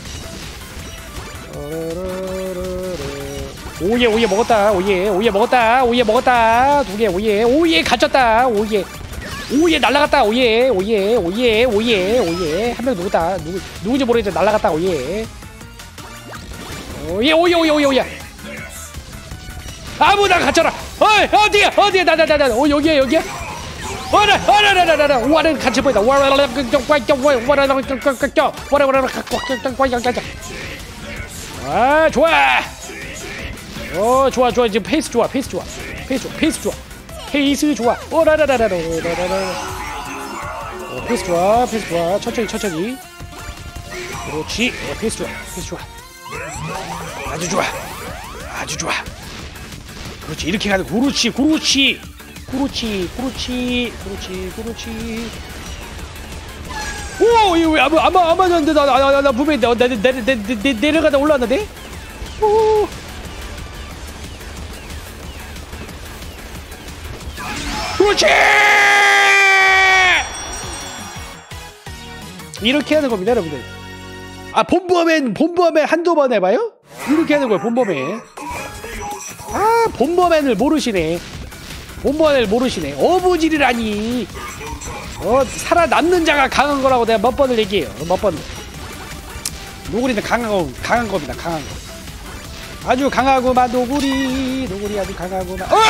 오예 오예 먹었다. 오예 오예 먹었다. 오예 먹었다. 두 개 오예 오예 갇혔다. 오예 오예 날라갔다. 오예 오예 오예 오예 오예 한 명 누구다. 누구 누군지 모르겠는데 날라갔다. 오예 오예 오예 오예 오예 오예 아무나 갇혀라. 어이 어디야 어디야 나 나 나 나 어 여기야 여기야. 와라 와라 와라 와라 와라 같이 보이다. 와라 와라 와라 아 좋아. 어 좋아 좋아 지금 페이스 좋아 페이스 좋아 페이스 좋아 페이스 좋아 페이스 좋아. 오라라라라라 어, 페이스 좋아 페이스 좋아 천천히 천천히. 그렇지. 어, 페이스 좋아 페이스 좋아 아주 좋아 아주 좋아. 그렇지 이렇게 가는. 그렇지 그렇지 그렇지 그렇지 그렇지 그렇지. 오 이거 왜 아무 아무 아무 맞았는데 나 나 나 분명히 나 내 내 내 내려가다 올라왔는데. 오 그렇지. 이렇게 하는 겁니다 여러분들. 아 본범엔 본범엔 한두 번 해봐요? 이렇게 하는 거야 본범엔. 아 본범엔을 모르시네. 본범엔을 모르시네. 어부지리라니. 어 살아남는 자가 강한 거라고 내가 몇 번을 얘기해요. 몇 번. 노구리는 강한 거 강한 겁니다. 강한 거. 아주 강하구만 노구리. 노구리 아주 강하구만. 어!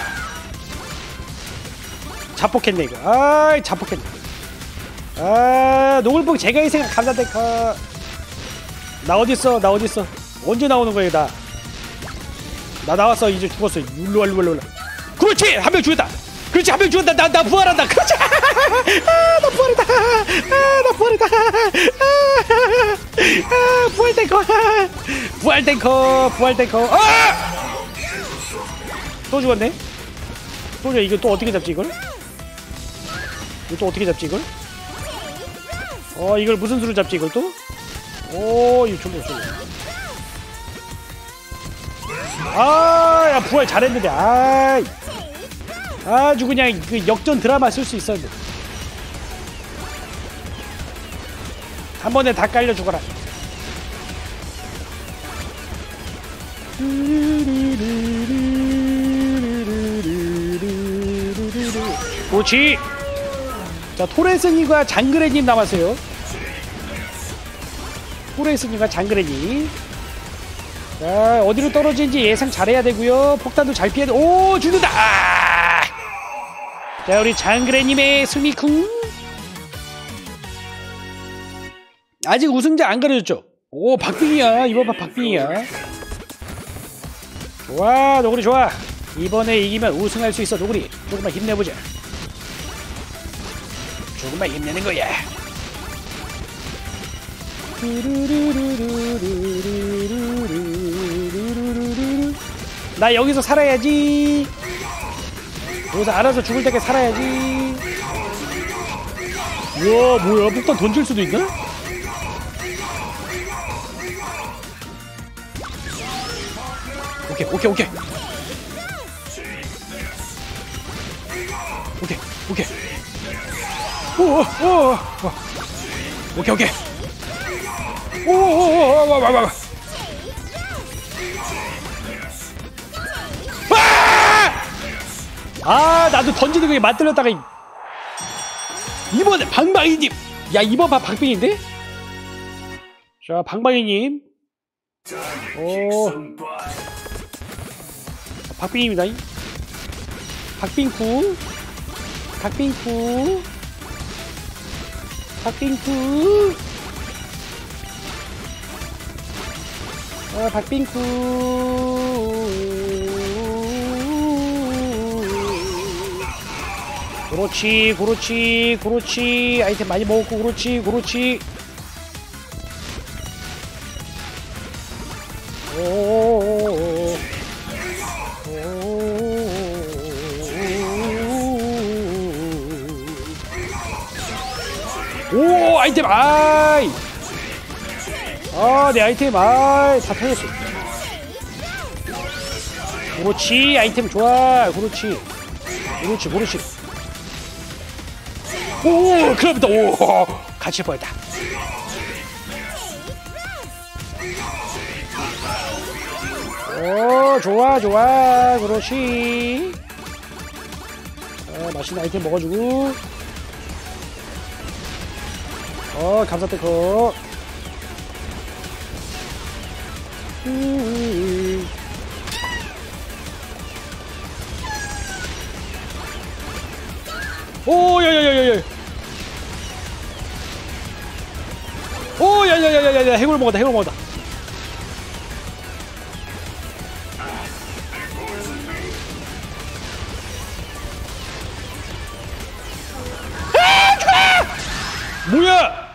자폭했네 이거. 아이 자폭했네. 아 노골봉 제가 이 생각 감사데카. 나 어딨어 나 어딨어 언제 나오는 거야 나. 나 나왔어. 이제 죽었어. 일로와 일로와 일로와. 그렇지 한 명 죽였다. 그렇지 한 명 죽였다. 나, 나 부활한다. 그렇지. 아, 나 부활했다. 아, 나 부활했다. 아, 아, 부활 탱커. 부활 탱커. 부활 탱커. 아! 또 죽었네. 또 죽어. 이거 또 어떻게 잡지 이걸? 이거 또 어떻게 잡지 이걸? 어 이걸 무슨 수로 잡지 이걸 또? 오 이거 졸려 졸려. 아야 부활 잘했는데. 아이 아주 그냥 그 역전 드라마 쓸 수 있었는데 한 번에 다 깔려 죽어라. 그렇지. 자 토레스님과 장그레님 남았어요. 토레스님과 장그레님. 자 어디로 떨어지는지 예상 잘해야 되고요. 폭탄도 잘 피해야 돼. 오 죽는다. 아! 자 우리 장그레님의 승리쿵. 아직 우승자 안 가려졌죠? 오 박빙이야. 이번 판 박빙이야. 좋아 노구리 좋아. 이번에 이기면 우승할 수 있어. 노구리 조금만 힘내보자. 조금만 힘내는 거야. 나 여기서 살아야지. 여기서 알아서 죽을 때까지 살아야지. 우와 뭐야 폭탄 던질 수도 있나? 오케이 오케이 오케이 오케이 오케이 오오오 오케이 오케이 오오오오오오오오오 아 나도 던지는 거에 맞들렸다가 이번에 방방이님. 야 이번 판 박빙인데? 자 방방이님. 오 박빙입니다. 박빙쿠 박빙쿠 박빙쿠 아 박빙쿠. 그렇지 그렇지 그렇지. 아이템 많이 먹었고 그렇지 그렇지. 오오오오 오 아이템 아이 아 내 아이템 아이 다 터졌어. 그렇지 아이템 좋아. 그렇지 그렇지 그렇지. 오 그럼부터 오 같이 보였다. 오 좋아 좋아. 그렇지. 아, 맛있는 아이템 먹어주고. 어 감사테커. 음. 오 야야야야야. 오 야야야야야. 해골 먹었다 해골 먹었다. 아 좋아. 뭐야?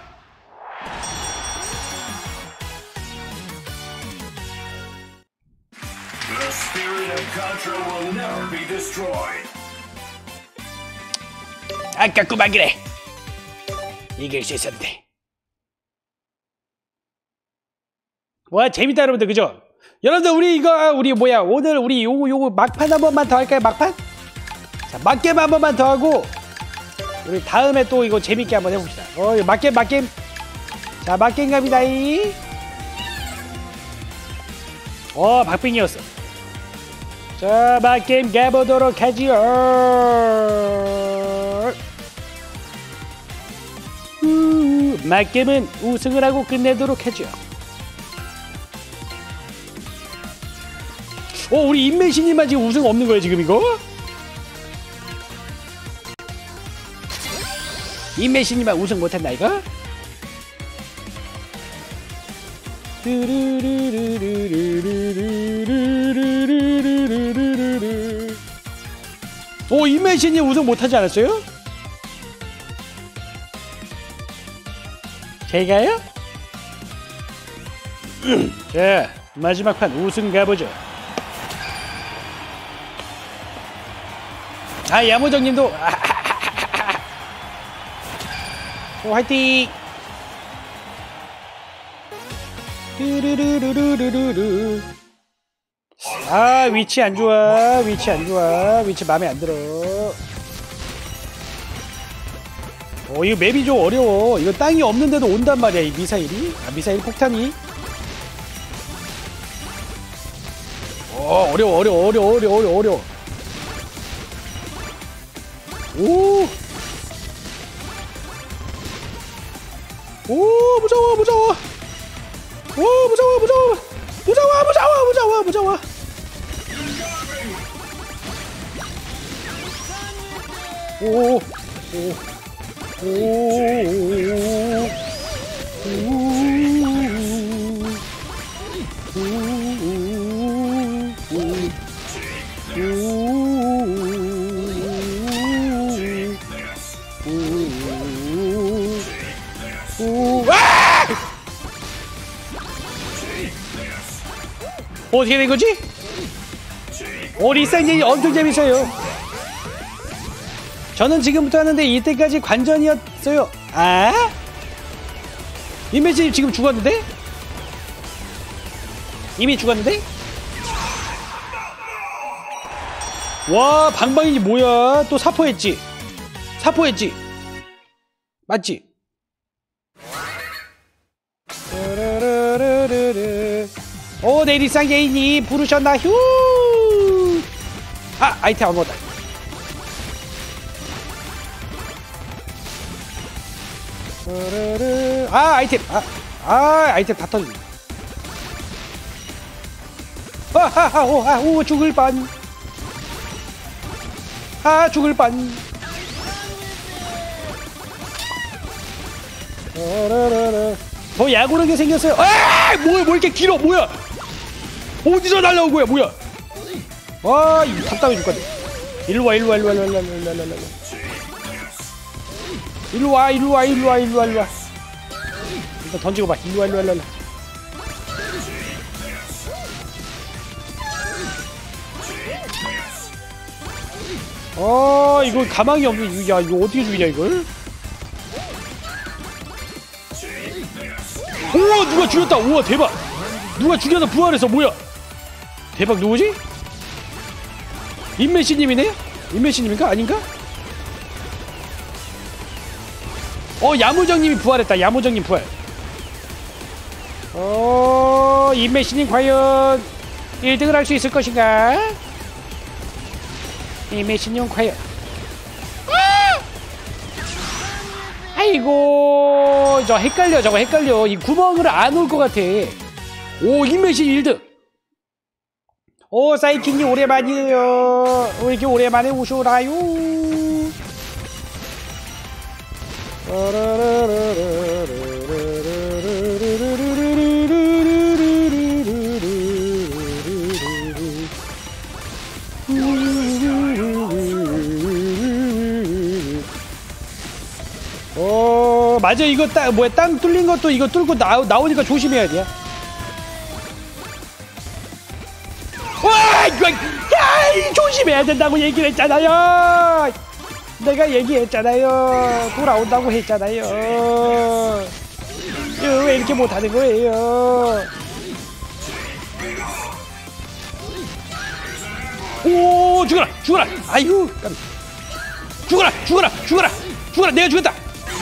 The spirit of Contra will never be destroyed. 아깝구만 그래. 이길 수 있었는데. 와 재밌다 여러분들 그죠? 여러분들 우리 이거 우리 뭐야 오늘 우리 요거 요거 막판 한 번만 더 할까요? 막판? 자 막겜 한 번만 더 하고 우리 다음에 또 이거 재밌게 한번 해봅시다. 어 막겜 막겜 자, 맞게임 갑니다이. 어, 박빙이었어. 자, 맞게임 가보도록 하지요. 우, 맞게임은 우승을 하고 끝내도록 하죠. 어, 우리 인맨씨님만 지금 우승 없는 거예요, 지금 이거? 인맨씨님만 우승 못했나, 이거? 오, 인맨씨님 우승 못하지 않았어요? 제가요? 자, 마지막 판 우승 가보죠. 아, 야무정님도 오, 화이팅! 르르르르르르르. 아, 위치 안 좋아. 위치 안 좋아. 위치 마음에 안 들어. 어, 이거 맵이 좀 어려워. 이거 땅이 없는데도 온단 말이야, 이 미사일이. 아, 미사일 폭탄이. 어, 어려워, 어려워, 어려워, 어려워, 어려워, 어려워. 오! 오, 무서워, 무서워. 오, 무서워, 무서워. 무서워, 무서워, 무서워, 무서워. 오, 오, 오, 오, 어떻게 된 거지? 오, 리쌍쟁이 엄청 재밌어요. 저는 지금부터 하는데 이때까지 관전이었어요. 아? 인맨씨 지금 죽었는데? 이미 죽었는데? 와, 방방이지 뭐야? 또 사포했지? 사포했지? 맞지? 오, 내 리쌍쟁이님 부르셨나? 휴! 아, 아이템 안 먹었다. 아, 아이템. 아, 아, 아이템 다 터졌네. 아하하, 오, 아, 오, 죽을 뻔. 아, 죽을 뻔. 더 야구르게 생겼어요. 아, 뭐야, 뭐 이렇게 길어, 뭐야? 어디서 날라온 거야, 뭐야? 아, 이 답답해 죽겠네. 일로 와, 일로 와, 일로 와, 일로 와, 일로 와, 일로 와, 일로 와. 일로 와, 일로 와, 일로 와, 일로 와, 일로 와. 일단 던지고 봐. 일로 와, 일로 와, 일로 와. 어, 이거 가망이 없는, 야, 이거 어떻게 죽이냐, 이걸? 우와, 누가 죽였다. 우와, 대박. 누가 죽여서 부활해서, 뭐야? 대박, 누구지? 인맨씨님이네? 인맨씨님인가? 아닌가? 어, 야무정님이 부활했다. 야무정님 부활. 어, 인맨씨님 과연 일 등을 할 수 있을 것인가? 인맨씨님 과연. 아! 아이고, 저 헷갈려. 저거 헷갈려. 이 구멍을 안 올 것 같아. 오, 인맨씨 일 등. 오, 사이킹님 오랜만이에요. 왜 이렇게 오랜만에 오셔라요? 어, 맞아. 이거 땅 뭐야, 땅 뚫린 것도 이거 뚫고 나, 나오니까 조심해야 돼. 와, 이거, 야, 조심해야 된다고 얘기를 했잖아요. 내가 얘기했잖아요. 돌아온다고 했잖아요. 왜 이렇게 못하는 거예요? 오, 죽어라, 죽어라. 아이고, 죽어라, 죽어라, 죽어라, 죽어라. 내가 죽였다.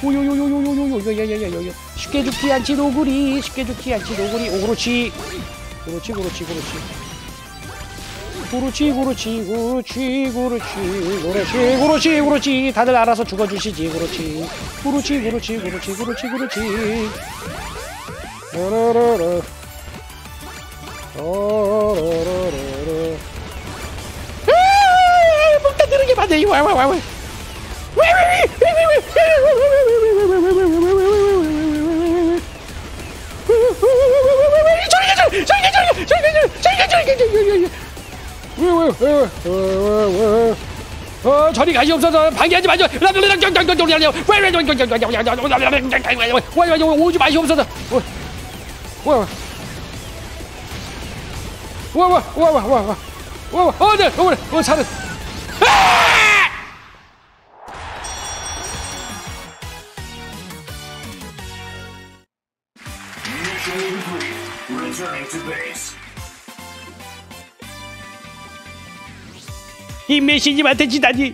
오요요요요요요요요요요요 쉽게 죽지 않지 노구리 쉽게 죽지 않지 노구리 오 그렇지 그렇지 그렇지 그렇지 그렇지 그렇지 그렇지 그렇지 그렇지 그렇지 그렇지 다들 알아서 죽어주시지 그렇지 그렇지 그렇지 그렇지 그렇지 그렇지 라라라라 라라라라라 목 닫는 게 맞네 이거 와와와와 어 저리 가시 없어서 방해하지 마죠. 오지 마시 없어서. 와와 와와 와와 와와 어네 어머네 어 살았. Mission complete. Returning to base. 이 메시님한테 지다니.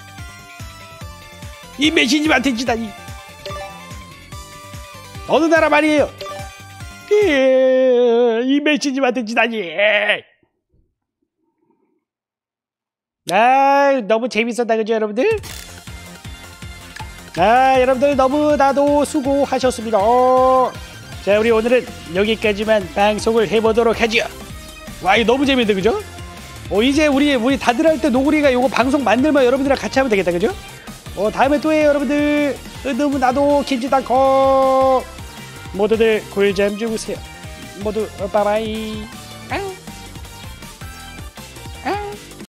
이 메시님한테 지다니. 어느 나라 말이에요? 이 메시님한테 지다니. 아, 너무 재밌었다 그죠 여러분들? 아, 여러분들 너무나도 수고하셨습니다. 자, 우리 오늘은 여기까지만 방송을 해보도록 하죠. 와, 이거 너무 재밌는데 그죠? 어, 이제 우리 우리 다들 할 때 노구리가 요거 방송 만들면 여러분들이랑 같이 하면 되겠다 그죠? 어, 다음에 또 해요 여러분들. 너무나도 긴지도 않고 모두들 꿀잠 주무세요. 모두 어, 빠바이.